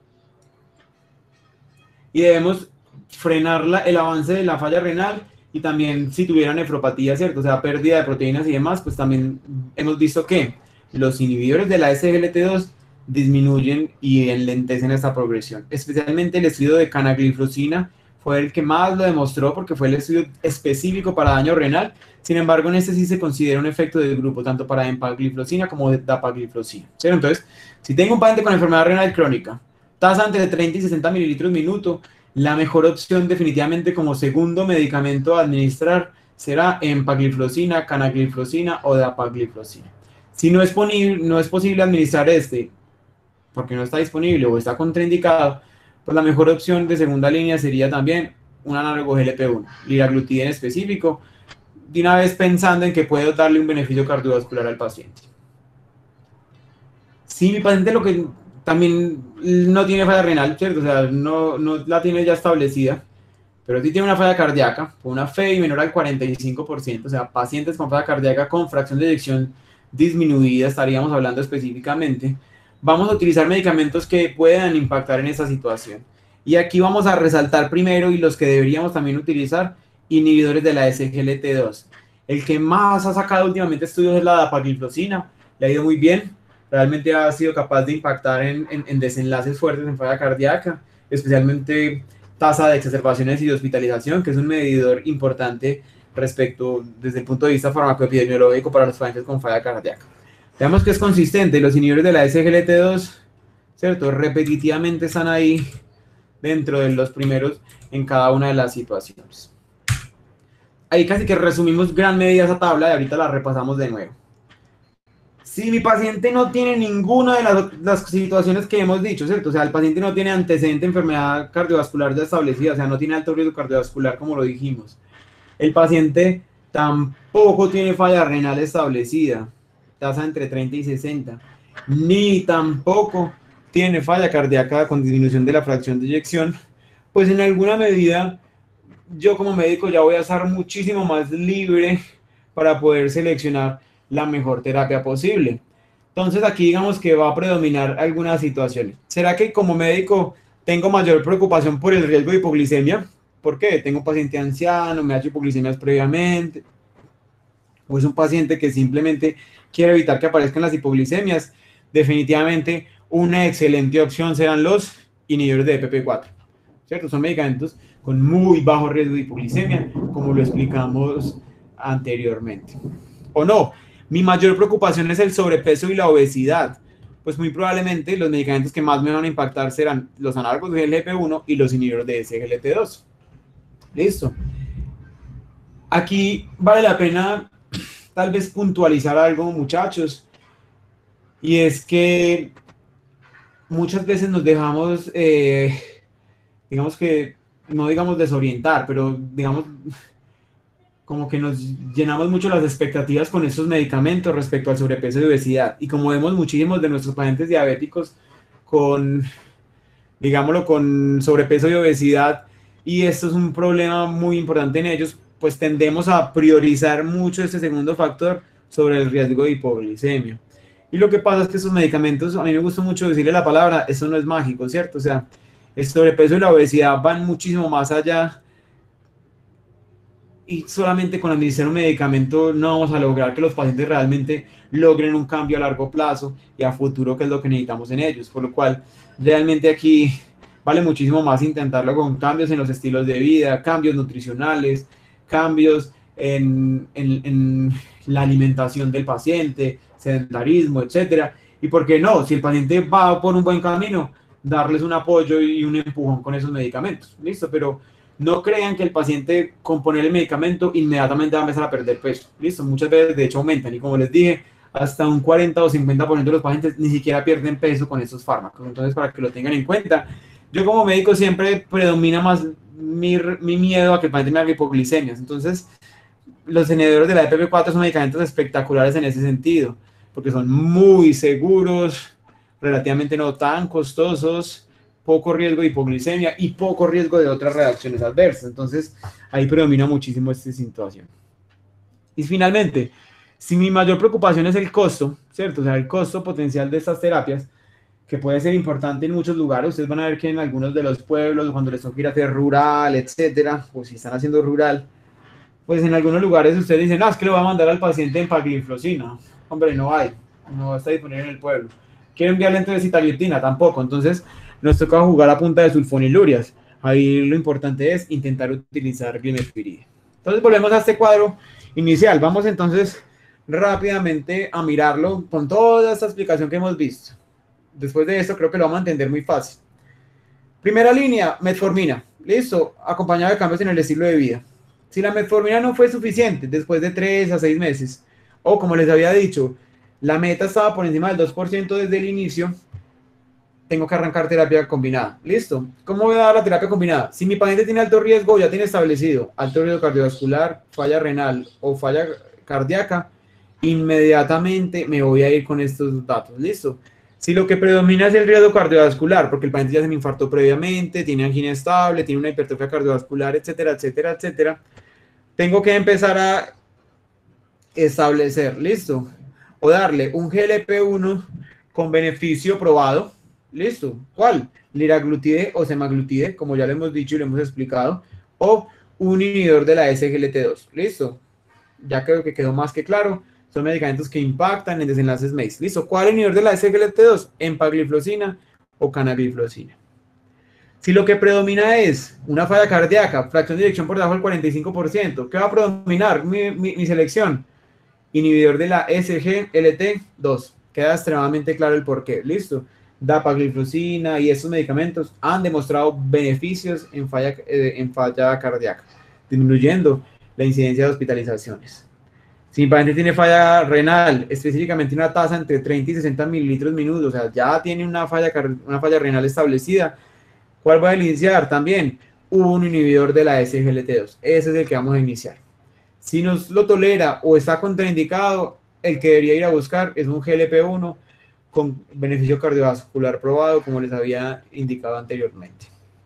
y debemos frenar el avance de la falla renal y también si tuvieran nefropatía, ¿cierto? O sea, pérdida de proteínas y demás, pues también hemos visto que los inhibidores de la SGLT2 disminuyen y enlentecen esta progresión. Especialmente el estudio de canagliflozina fue el que más lo demostró porque fue el estudio específico para daño renal. Sin embargo, en este sí se considera un efecto del grupo, tanto para empagliflozina como de dapagliflozina. ¿Cierto? Entonces, si tengo un paciente con enfermedad renal crónica, tasa entre 30 y 60 mililitros minuto, la mejor opción definitivamente como segundo medicamento a administrar será empagliflozina, canagliflozina o dapagliflozina. Si no es posible administrar este, porque no está disponible o está contraindicado, pues la mejor opción de segunda línea sería también un análogo GLP-1, liraglutida en específico, de una vez pensando en que puedo darle un beneficio cardiovascular al paciente. Si mi paciente lo que también no tiene falla renal, ¿cierto? O sea, no la tiene ya establecida, pero sí tiene una falla cardíaca, con una FEI menor al 45%, o sea, pacientes con falla cardíaca con fracción de eyección disminuida, estaríamos hablando específicamente, vamos a utilizar medicamentos que puedan impactar en esa situación. Y aquí vamos a resaltar primero, y los que deberíamos también utilizar, inhibidores de la SGLT2. El que más ha sacado últimamente estudios es la dapagliflozina, le ha ido muy bien, realmente ha sido capaz de impactar en desenlaces fuertes en falla cardíaca, especialmente tasa de exacerbaciones y de hospitalización, que es un medidor importante respecto desde el punto de vista farmacoepidemiológico para los pacientes con falla cardíaca. Veamos que es consistente, los inhibidores de la SGLT2, ¿cierto? Repetitivamente están ahí dentro de los primeros en cada una de las situaciones. Ahí casi que resumimos gran medida esa tabla y ahorita la repasamos de nuevo. Si mi paciente no tiene ninguna de las situaciones que hemos dicho, ¿cierto? O sea, el paciente no tiene antecedente de enfermedad cardiovascular ya establecida, o sea, no tiene alto riesgo cardiovascular como lo dijimos. El paciente tampoco tiene falla renal establecida, tasa entre 30 y 60, ni tampoco tiene falla cardíaca con disminución de la fracción de eyección, pues en alguna medida yo como médico ya voy a estar muchísimo más libre para poder seleccionar la mejor terapia posible. Entonces aquí digamos que va a predominar algunas situaciones. ¿Será que como médico tengo mayor preocupación por el riesgo de hipoglicemia? ¿Por qué? Tengo un paciente anciano, me ha hecho hipoglicemias previamente, o es un paciente que simplemente quiere evitar que aparezcan las hipoglicemias. Definitivamente una excelente opción serán los inhibidores de PP4, ¿cierto? Son medicamentos con muy bajo riesgo de hipoglicemia, como lo explicamos anteriormente. ¿O no? Mi mayor preocupación es el sobrepeso y la obesidad. Pues muy probablemente los medicamentos que más me van a impactar serán los análogos de GLP-1 y los inhibidores de SGLT2. Listo. Aquí vale la pena tal vez puntualizar algo, muchachos, y es que muchas veces nos dejamos, digamos que, no digamos desorientar, pero digamos como que nos llenamos mucho las expectativas con estos medicamentos respecto al sobrepeso y obesidad. Y como vemos muchísimos de nuestros pacientes diabéticos con, digámoslo, con sobrepeso y obesidad, y esto es un problema muy importante en ellos, pues tendemos a priorizar mucho este segundo factor sobre el riesgo de hipoglicemia. Y lo que pasa es que esos medicamentos, a mí me gusta mucho decirle la palabra, eso no es mágico, ¿cierto? O sea, el sobrepeso y la obesidad van muchísimo más allá y solamente con administrar un medicamento no vamos a lograr que los pacientes realmente logren un cambio a largo plazo y a futuro, que es lo que necesitamos en ellos. Por lo cual, realmente aquí vale muchísimo más intentarlo con cambios en los estilos de vida, cambios nutricionales, cambios en la alimentación del paciente, sedentarismo, etcétera. Y por qué no, si el paciente va por un buen camino, darles un apoyo y un empujón con esos medicamentos. Listo, pero no crean que el paciente con poner el medicamento inmediatamente va a empezar a perder peso. Listo, muchas veces de hecho aumentan y como les dije, hasta un 40 o 50% de los pacientes ni siquiera pierden peso con estos fármacos. Entonces, para que lo tengan en cuenta, yo como médico siempre predomina más mi miedo a que el paciente me haga hipoglicemias. Entonces, los inhibidores de la EPP4 son medicamentos espectaculares en ese sentido, porque son muy seguros, relativamente no tan costosos, poco riesgo de hipoglicemia y poco riesgo de otras reacciones adversas. Entonces, ahí predomina muchísimo esta situación. Y finalmente, si mi mayor preocupación es el costo, ¿cierto? O sea, el costo potencial de estas terapias, que puede ser importante en muchos lugares. Ustedes van a ver que en algunos de los pueblos, cuando les toca ir a hacer rural, etcétera, o si están haciendo rural, pues en algunos lugares ustedes dicen, no, es que le voy a mandar al paciente empagliflozina. Hombre, no hay, no está disponible en el pueblo. ¿Quiero enviarle entonces sitagliptina? Tampoco. Entonces nos toca jugar a punta de sulfonilurias. Ahí lo importante es intentar utilizar glimepiride. Entonces volvemos a este cuadro inicial. Vamos entonces rápidamente a mirarlo con toda esta explicación que hemos visto. Después de esto creo que lo vamos a entender muy fácil. Primera línea, metformina. Listo, acompañado de cambios en el estilo de vida. Si la metformina no fue suficiente después de 3 a 6 meses, o como les había dicho, la meta estaba por encima del 2% desde el inicio, tengo que arrancar terapia combinada. Listo. ¿Cómo voy a dar la terapia combinada? Si mi paciente tiene alto riesgo, ya tiene establecido alto riesgo cardiovascular, falla renal o falla cardíaca, inmediatamente me voy a ir con estos datos. Listo. Si lo que predomina es el riesgo cardiovascular, porque el paciente ya se me infartó previamente, tiene angina estable, tiene una hipertrofia cardiovascular, etcétera, etcétera, etcétera, tengo que empezar a establecer, listo, o darle un GLP-1 con beneficio probado, listo, ¿cuál? Liraglutide o semaglutide, como ya lo hemos dicho y lo hemos explicado, o un inhibidor de la SGLT2, listo, ya creo que quedó más que claro. Son medicamentos que impactan en desenlaces MACE. Listo. ¿Cuál inhibidor de la SGLT2? Empagliflozina o canagliflozina. Si lo que predomina es una falla cardíaca, fracción de eyección por debajo del 45%, ¿qué va a predominar mi selección? Inhibidor de la SGLT2. Queda extremadamente claro el porqué. Listo. Dapagliflozina y estos medicamentos han demostrado beneficios en falla cardíaca, disminuyendo la incidencia de hospitalizaciones. Si mi paciente tiene falla renal, específicamente una tasa entre 30 y 60 mililitros minutos, o sea, ya tiene una falla renal establecida, ¿cuál voy a iniciar? También un inhibidor de la SGLT2. Ese es el que vamos a iniciar. Si no lo tolera o está contraindicado, el que debería ir a buscar es un GLP-1 con beneficio cardiovascular probado, como les había indicado anteriormente.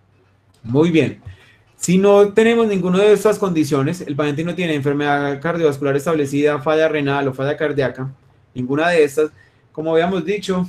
Muy bien. Si no tenemos ninguna de estas condiciones, el paciente no tiene enfermedad cardiovascular establecida, falla renal o falla cardíaca, ninguna de estas, como habíamos dicho,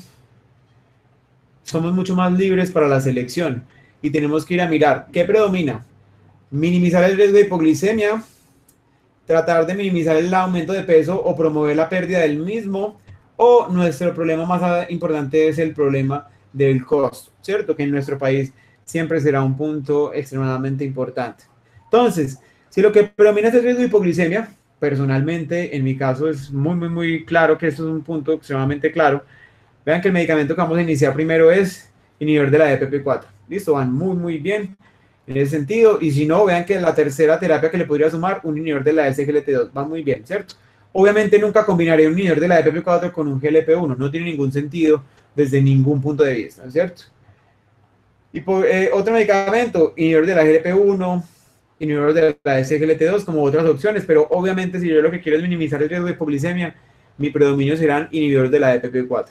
somos mucho más libres para la selección y tenemos que ir a mirar qué predomina. Minimizar el riesgo de hipoglicemia, tratar de minimizar el aumento de peso o promover la pérdida del mismo, o nuestro problema más importante es el problema del costo, ¿cierto? Que en nuestro país siempre será un punto extremadamente importante. Entonces, si lo que predomina es el riesgo de hipoglicemia, personalmente, en mi caso, es muy claro que esto es un punto extremadamente claro. Vean que el medicamento que vamos a iniciar primero es inhibidor de la EPP4. Listo, van muy bien en ese sentido. Y si no, vean que la tercera terapia que le podría sumar, un inhibidor de la SGLT2. Va muy bien, ¿cierto? Obviamente nunca combinaré un inhibidor de la EPP4 con un GLP-1. No tiene ningún sentido desde ningún punto de vista, ¿cierto? Y otro medicamento, inhibidor de la GLP-1, inhibidor de la SGLT2 como otras opciones, pero obviamente si yo lo que quiero es minimizar el riesgo de hipoglicemia, mi predominio serán inhibidores de la EPP4.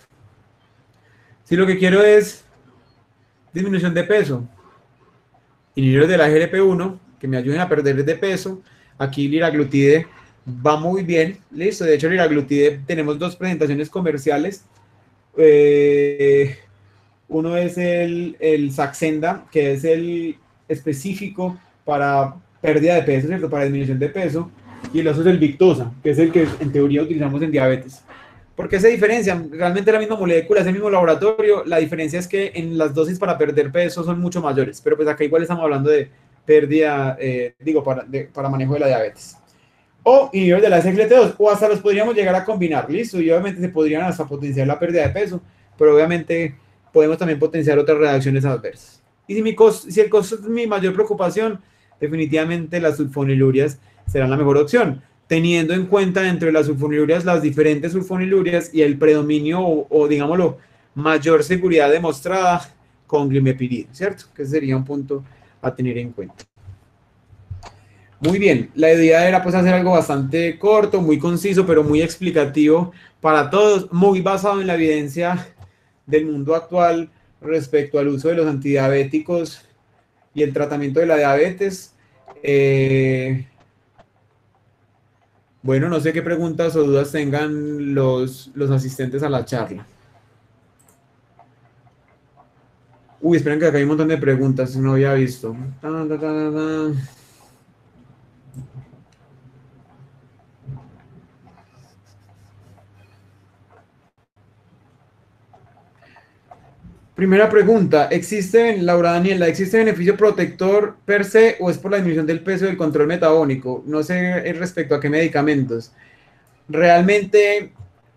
Si lo que quiero es disminución de peso, inhibidores de la GLP-1 que me ayuden a perder de peso, aquí liraglutide va muy bien, listo. De hecho, liraglutide tenemos dos presentaciones comerciales. Uno es el Saxenda, que es el específico para pérdida de peso, ¿cierto? Para disminución de peso. Y el otro es el Victoza, que es el que en teoría utilizamos en diabetes. ¿Por qué se diferencian? Realmente la misma molécula, es el mismo laboratorio. La diferencia es que en las dosis para perder peso son mucho mayores. Pero pues acá igual estamos hablando de pérdida, para manejo de la diabetes. O inhibidores de la SGLT2, o hasta los podríamos llegar a combinar, listo. Y obviamente se podrían hasta potenciar la pérdida de peso, pero obviamente podemos también potenciar otras reacciones adversas. Y si el costo es mi mayor preocupación, definitivamente las sulfonilurias serán la mejor opción, teniendo en cuenta entre las sulfonilurias las diferentes sulfonilurias y el predominio o digámoslo, mayor seguridad demostrada con glimepiride, ¿cierto? Que sería un punto a tener en cuenta. Muy bien, la idea era pues hacer algo bastante corto, muy conciso, pero muy explicativo para todos, muy basado en la evidencia del mundo actual respecto al uso de los antidiabéticos y el tratamiento de la diabetes. Bueno, no sé qué preguntas o dudas tengan los asistentes a la charla. Uy, esperen que acá hay un montón de preguntas, no había visto. Primera pregunta, Laura Daniela, ¿existe beneficio protector per se o es por la disminución del peso y el control metabólico? No sé respecto a qué medicamentos. Realmente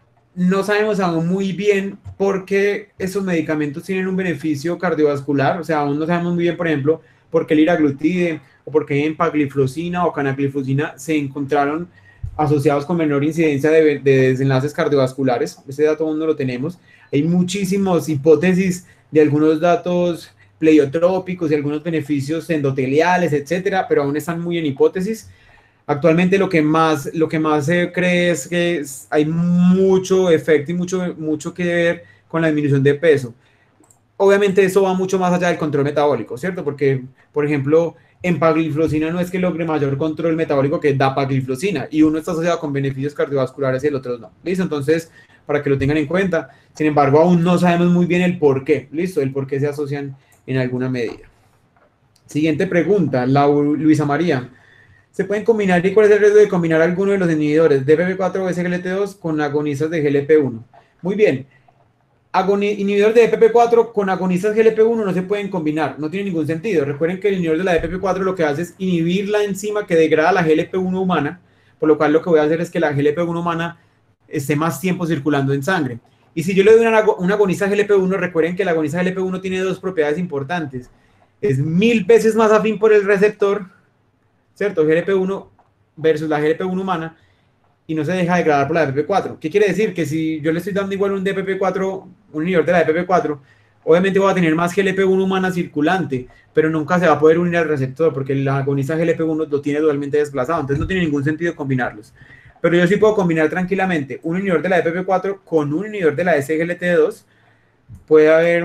no sabemos aún muy bien por qué esos medicamentos tienen un beneficio cardiovascular, o sea, aún no sabemos muy bien, por ejemplo, por qué el liraglutide o por qué empagliflozina o canagliflozina se encontraron asociados con menor incidencia de desenlaces cardiovasculares. Ese dato aún no lo tenemos. Hay muchísimas hipótesis de algunos datos pleiotrópicos y algunos beneficios endoteliales, etcétera, pero aún están muy en hipótesis. Actualmente lo que más se cree es que hay mucho efecto y mucho que ver con la disminución de peso. Obviamente eso va mucho más allá del control metabólico, ¿cierto? Porque, por ejemplo, empagliflozina no es que logre mayor control metabólico que dapagliflozina, y uno está asociado con beneficios cardiovasculares y el otro no. ¿Listo? Entonces, para que lo tengan en cuenta. Sin embargo, aún no sabemos muy bien el por qué. ¿Listo? El por qué se asocian en alguna medida. Siguiente pregunta, Luisa María. ¿Se pueden combinar y cuál es el riesgo de combinar alguno de los inhibidores de DPP4 o SGLT2 con agonistas de GLP1? Muy bien. Inhibidores de DPP4 con agonistas GLP1 no se pueden combinar, no tiene ningún sentido. Recuerden que el inhibidor de la DPP4 lo que hace es inhibir la enzima que degrada la GLP1 humana, por lo cual lo que voy a hacer es que la GLP1 humana esté más tiempo circulando en sangre. Y si yo le doy una agonista GLP1, recuerden que la agonista GLP1 tiene dos propiedades importantes. Es 1000 veces más afín por el receptor, ¿cierto? GLP1 versus la GLP1 humana, y no se deja degradar por la DPP4. ¿Qué quiere decir? Que si yo le estoy dando igual un DPP4, un inhibidor de la DPP4, obviamente voy a tener más GLP1 humana circulante, pero nunca se va a poder unir al receptor porque la agonista GLP1 lo tiene dualmente desplazado, entonces no tiene ningún sentido combinarlos. Pero yo sí puedo combinar tranquilamente un inhibidor de la DPP4 con un inhibidor de la SGLT2. Puede haber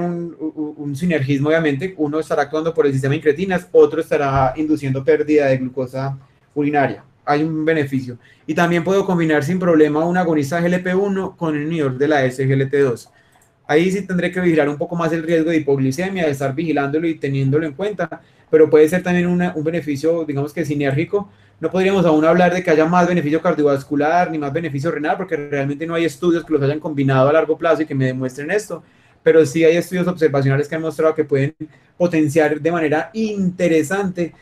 un sinergismo, obviamente. Uno estará actuando por el sistema de incretinas, otro estará induciendo pérdida de glucosa urinaria. Hay un beneficio. Y también puedo combinar sin problema un agonista GLP1 con un inhibidor de la SGLT2. Ahí sí tendré que vigilar un poco más el riesgo de hipoglicemia, de estar vigilándolo y teniéndolo en cuenta, pero puede ser también un beneficio, digamos que sinérgico. No podríamos aún hablar de que haya más beneficio cardiovascular ni más beneficio renal, porque realmente no hay estudios que los hayan combinado a largo plazo y que me demuestren esto, pero sí hay estudios observacionales que han mostrado que pueden potenciar de manera interesante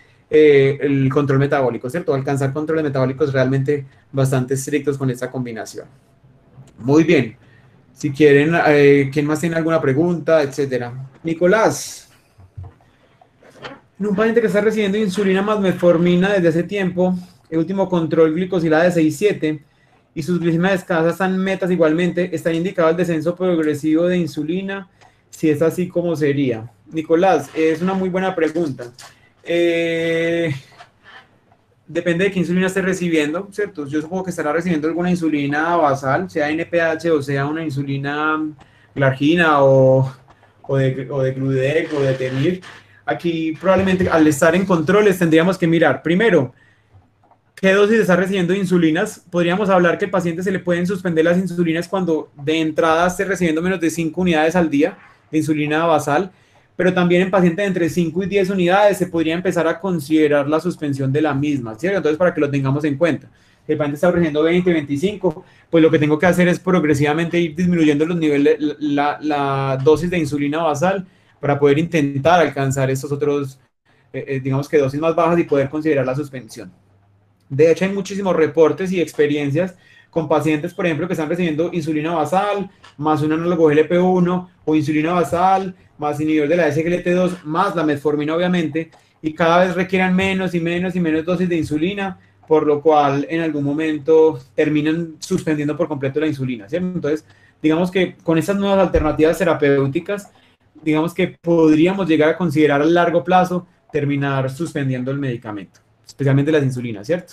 el control metabólico, ¿cierto? Alcanzar controles metabólicos realmente bastante estrictos con esta combinación. Muy bien. Si quieren, ¿quién más tiene alguna pregunta, etcétera? Nicolás, en un paciente que está recibiendo insulina más metformina desde hace tiempo, el último control glicosilada de 6,7 y sus glicemias escasas están metas igualmente, ¿está indicado el descenso progresivo de insulina? Si es así, ¿cómo sería? Nicolás, es una muy buena pregunta. Depende de qué insulina esté recibiendo, ¿cierto? Yo supongo que estará recibiendo alguna insulina basal, sea NPH o sea una insulina glargina o de Gludec o de Temir. Aquí probablemente al estar en controles tendríamos que mirar, primero, qué dosis está recibiendo de insulinas. Podríamos hablar que al paciente se le pueden suspender las insulinas cuando de entrada esté recibiendo menos de 5 unidades al día de insulina basal, pero también en pacientes de entre 5 y 10 unidades se podría empezar a considerar la suspensión de la misma, ¿cierto? Entonces, para que lo tengamos en cuenta. El paciente está recibiendo 20, 25, pues lo que tengo que hacer es progresivamente ir disminuyendo los niveles, la dosis de insulina basal para poder intentar alcanzar estos otros, digamos que dosis más bajas y poder considerar la suspensión. De hecho, hay muchísimos reportes y experiencias con pacientes, por ejemplo, que están recibiendo insulina basal, más un análogo GLP-1, o insulina basal, más inhibidor de la SGLT2, más la metformina, obviamente, y cada vez requieran menos y menos y menos dosis de insulina, por lo cual en algún momento terminan suspendiendo por completo la insulina, ¿cierto? Entonces, digamos que con estas nuevas alternativas terapéuticas, digamos que podríamos llegar a considerar a largo plazo terminar suspendiendo el medicamento, especialmente las insulinas, ¿cierto?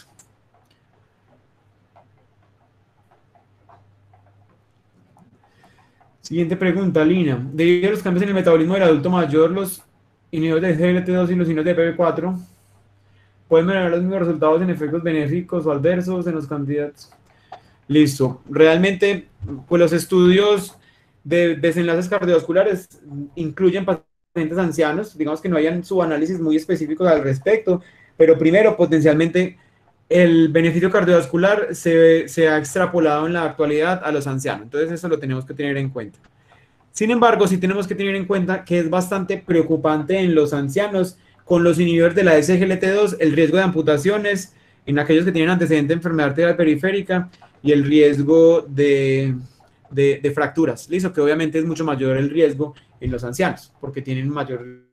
Siguiente pregunta, Lina. Debido a los cambios en el metabolismo del adulto mayor, los inhibidores de GLT2 y los inhibidores de PP4 pueden mejorar los mismos resultados en efectos benéficos o adversos en los candidatos. Listo. Realmente, pues los estudios de desenlaces cardiovasculares incluyen pacientes ancianos, digamos que no hayan subanálisis muy específicos al respecto, pero primero, potencialmente, el beneficio cardiovascular se ha extrapolado en la actualidad a los ancianos, entonces eso lo tenemos que tener en cuenta. Sin embargo, sí tenemos que tener en cuenta que es bastante preocupante en los ancianos con los inhibidores de la SGLT2 el riesgo de amputaciones en aquellos que tienen antecedente de enfermedad arterial periférica y el riesgo de fracturas. Listo, que obviamente es mucho mayor el riesgo en los ancianos porque tienen mayor...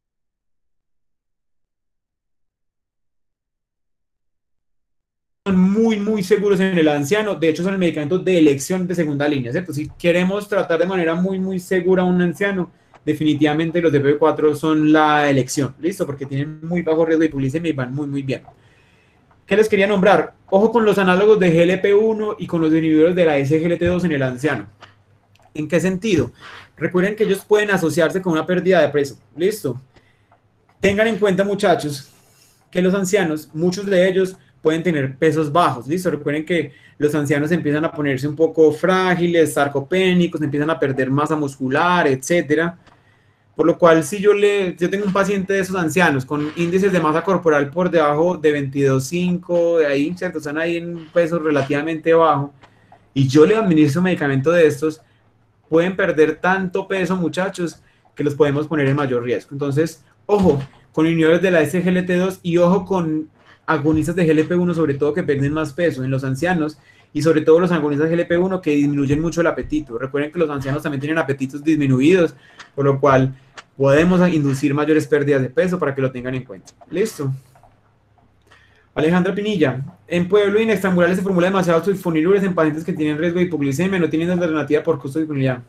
muy seguros en el anciano, de hecho son el medicamento de elección de segunda línea, ¿cierto? Si queremos tratar de manera muy segura a un anciano, definitivamente los DPP4 son la elección, ¿listo? Porque tienen muy bajo riesgo de hipoglicemia y van muy bien. ¿Qué les quería nombrar? Ojo con los análogos de GLP-1 y con los inhibidores de la SGLT2 en el anciano. ¿En qué sentido? Recuerden que ellos pueden asociarse con una pérdida de peso, ¿listo? Tengan en cuenta, muchachos, que los ancianos, muchos de ellos pueden tener pesos bajos, ¿listo? Recuerden que los ancianos empiezan a ponerse un poco frágiles, sarcopénicos, empiezan a perder masa muscular, etcétera. Por lo cual, si yo tengo un paciente de esos ancianos con índices de masa corporal por debajo de 22,5, de ahí, ¿cierto? Están ahí en un peso relativamente bajo, y yo le administro un medicamento de estos, pueden perder tanto peso, muchachos, que los podemos poner en mayor riesgo. Entonces, ojo con inhibidores de la SGLT2 y ojo con agonistas de GLP-1, sobre todo que pierden más peso en los ancianos, y sobre todo los agonistas de GLP-1 que disminuyen mucho el apetito. Recuerden que los ancianos también tienen apetitos disminuidos, por lo cual podemos inducir mayores pérdidas de peso para que lo tengan en cuenta. Listo. Alejandra Pinilla. En Pueblo y en extramurales se formula demasiados sulfonilures en pacientes que tienen riesgo de hipoglicemia, no tienen alternativa por costo de disponibilidad.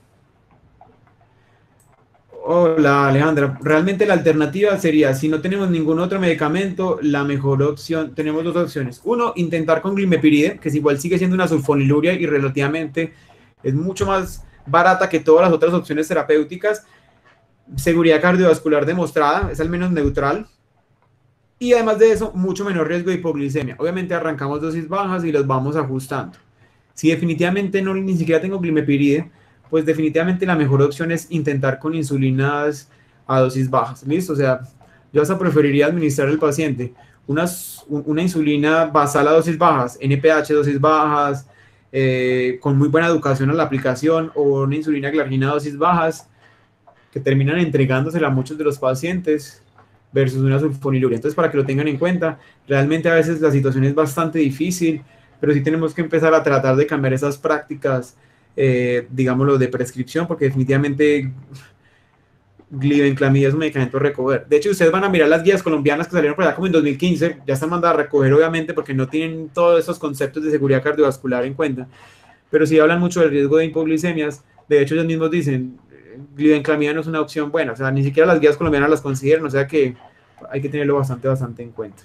Hola Alejandra, realmente la alternativa sería, si no tenemos ningún otro medicamento, la mejor opción, tenemos dos opciones. Uno, intentar con glimepiride, que igual sigue siendo una sulfoniluria y relativamente es mucho más barata que todas las otras opciones terapéuticas. Seguridad cardiovascular demostrada, es al menos neutral. Y además de eso, mucho menor riesgo de hipoglicemia. Obviamente arrancamos dosis bajas y los vamos ajustando. Si definitivamente ni siquiera tengo glimepiride, pues definitivamente la mejor opción es intentar con insulinas a dosis bajas, ¿listo? O sea, yo hasta preferiría administrar al paciente una insulina basal a dosis bajas, NPH dosis bajas, con muy buena educación a la aplicación, o una insulina glargina a dosis bajas, que terminan entregándosela a muchos de los pacientes, versus una sulfoniluria. Entonces, para que lo tengan en cuenta, realmente a veces la situación es bastante difícil, pero sí tenemos que empezar a tratar de cambiar esas prácticas, digámoslo, de prescripción, porque definitivamente glibenclamida es un medicamento a recoger. De hecho, ustedes van a mirar las guías colombianas que salieron por allá como en 2015, ya están mandadas a recoger, obviamente, porque no tienen todos esos conceptos de seguridad cardiovascular en cuenta, pero sí hablan mucho del riesgo de hipoglicemias. De hecho, ellos mismos dicen, glibenclamida no es una opción buena, o sea, ni siquiera las guías colombianas las consideran, o sea que hay que tenerlo bastante en cuenta.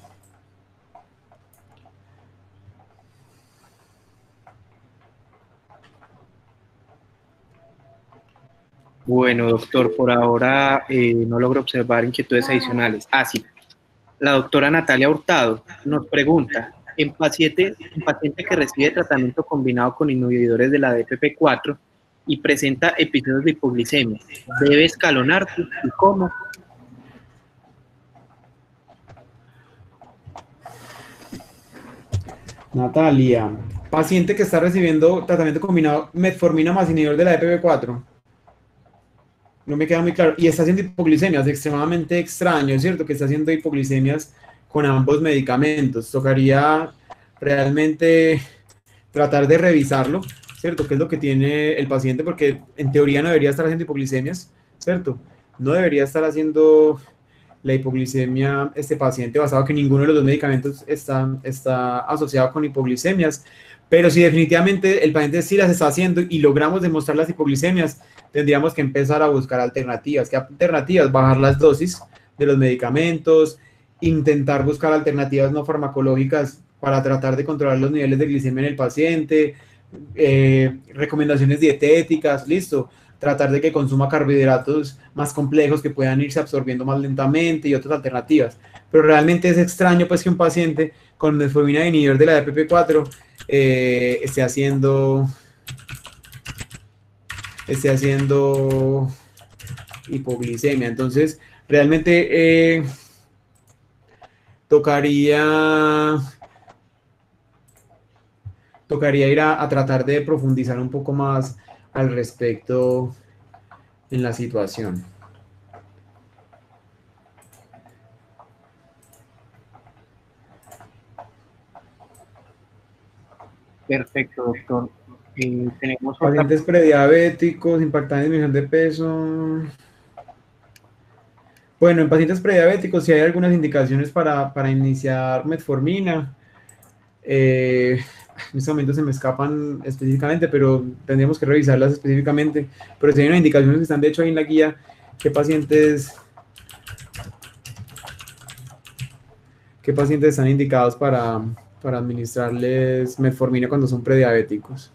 Bueno, doctor, por ahora no logro observar inquietudes adicionales. Sí. La doctora Natalia Hurtado nos pregunta, en paciente que recibe tratamiento combinado con inhibidores de la DPP4 y presenta episodios de hipoglicemia, ¿debe escalonarse y cómo? Natalia, paciente que está recibiendo tratamiento combinado metformina más inhibidor de la DPP4. No me queda muy claro. Y está haciendo hipoglicemias, extremadamente extraño, ¿cierto? Que está haciendo hipoglicemias con ambos medicamentos. Tocaría realmente tratar de revisarlo, ¿cierto? ¿Qué es lo que tiene el paciente? Porque en teoría no debería estar haciendo hipoglicemias, ¿cierto? No debería estar haciendo la hipoglicemia este paciente basado en que ninguno de los dos medicamentos está asociado con hipoglicemias. Pero si definitivamente el paciente sí las está haciendo y logramos demostrar las hipoglicemias, tendríamos que empezar a buscar alternativas. ¿Qué alternativas? Bajar las dosis de los medicamentos, intentar buscar alternativas no farmacológicas para tratar de controlar los niveles de glicemia en el paciente, recomendaciones dietéticas, listo, tratar de que consuma carbohidratos más complejos que puedan irse absorbiendo más lentamente y otras alternativas. Pero realmente es extraño pues que un paciente con metformina inhibidor de la DPP4 esté haciendo hipoglicemia. Entonces, realmente tocaría ir a tratar de profundizar un poco más al respecto en la situación. Perfecto, doctor. Tenemos otra. Pacientes prediabéticos, impactantes en disminución de peso. Bueno, en pacientes prediabéticos sí hay algunas indicaciones para iniciar metformina. En este momento se me escapan específicamente, pero tendríamos que revisarlas específicamente. Pero sí hay unas indicaciones que están de hecho ahí en la guía, qué pacientes están indicados para administrarles metformina cuando son prediabéticos.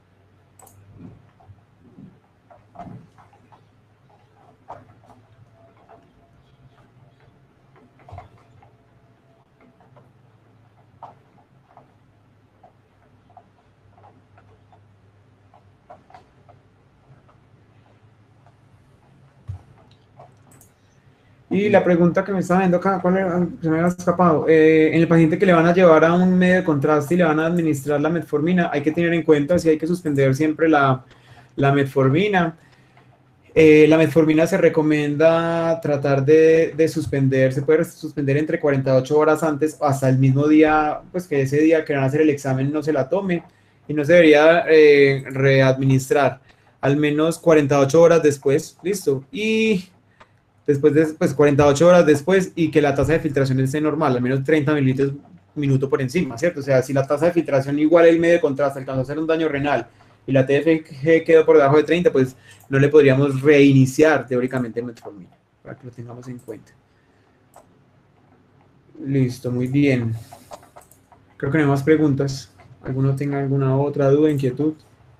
Y la pregunta que me estaba viendo acá, ¿cuál era? Se me había escapado. En el paciente que le van a llevar a un medio de contraste y le van a administrar la metformina, hay que tener en cuenta si hay que suspender siempre la metformina. La metformina se recomienda tratar de suspender, se puede suspender entre 48 horas antes hasta el mismo día, pues que ese día que van a hacer el examen no se la tome y no se debería readministrar al menos 48 horas después, listo. Y después de pues, 48 horas después y que la tasa de filtración esté normal, al menos 30 mililitros minuto por encima, ¿cierto? O sea, si la tasa de filtración igual el medio de contraste alcanzó a hacer un daño renal y la TFG quedó por debajo de 30, pues no le podríamos reiniciar teóricamente metformina, para que lo tengamos en cuenta. Listo, muy bien. Creo que no hay más preguntas. ¿Alguno tenga alguna otra duda, inquietud?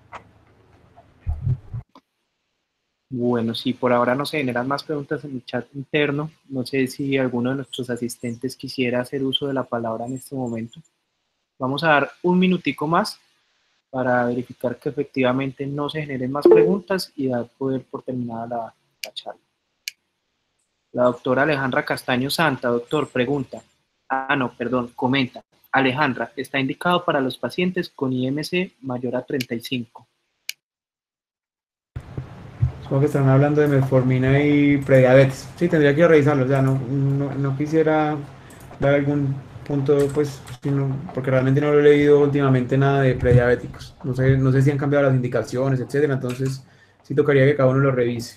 Bueno, si por ahora no se generan más preguntas en el chat interno, no sé si alguno de nuestros asistentes quisiera hacer uso de la palabra en este momento. Vamos a dar un minutico más para verificar que efectivamente no se generen más preguntas y dar poder por terminada la charla. La doctora Alejandra Castaño Santa, doctor, pregunta. Comenta. Alejandra, está indicado para los pacientes con IMC mayor a 35. Supongo que están hablando de metformina y prediabetes. Sí, tendría que revisarlo. O sea, no quisiera dar algún punto, pues, porque realmente no lo he leído últimamente nada de prediabéticos. No sé si han cambiado las indicaciones, etcétera. Entonces, sí tocaría que cada uno lo revise.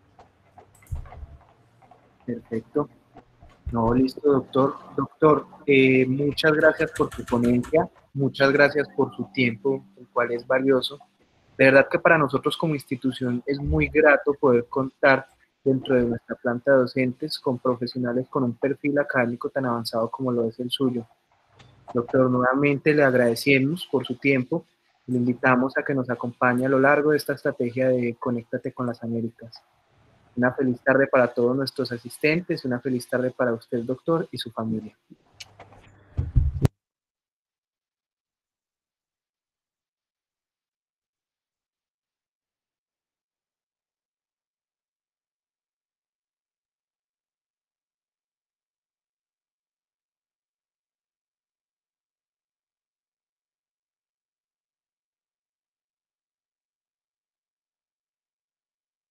Perfecto. No, listo, doctor. Doctor, muchas gracias por tu ponencia, muchas gracias por su tiempo, el cual es valioso. De verdad que para nosotros como institución es muy grato poder contar dentro de nuestra planta de docentes con profesionales con un perfil académico tan avanzado como lo es el suyo. Doctor, nuevamente le agradecemos por su tiempo y le invitamos a que nos acompañe a lo largo de esta estrategia de Conéctate con las Américas. Una feliz tarde para todos nuestros asistentes, una feliz tarde para usted, doctor, y su familia.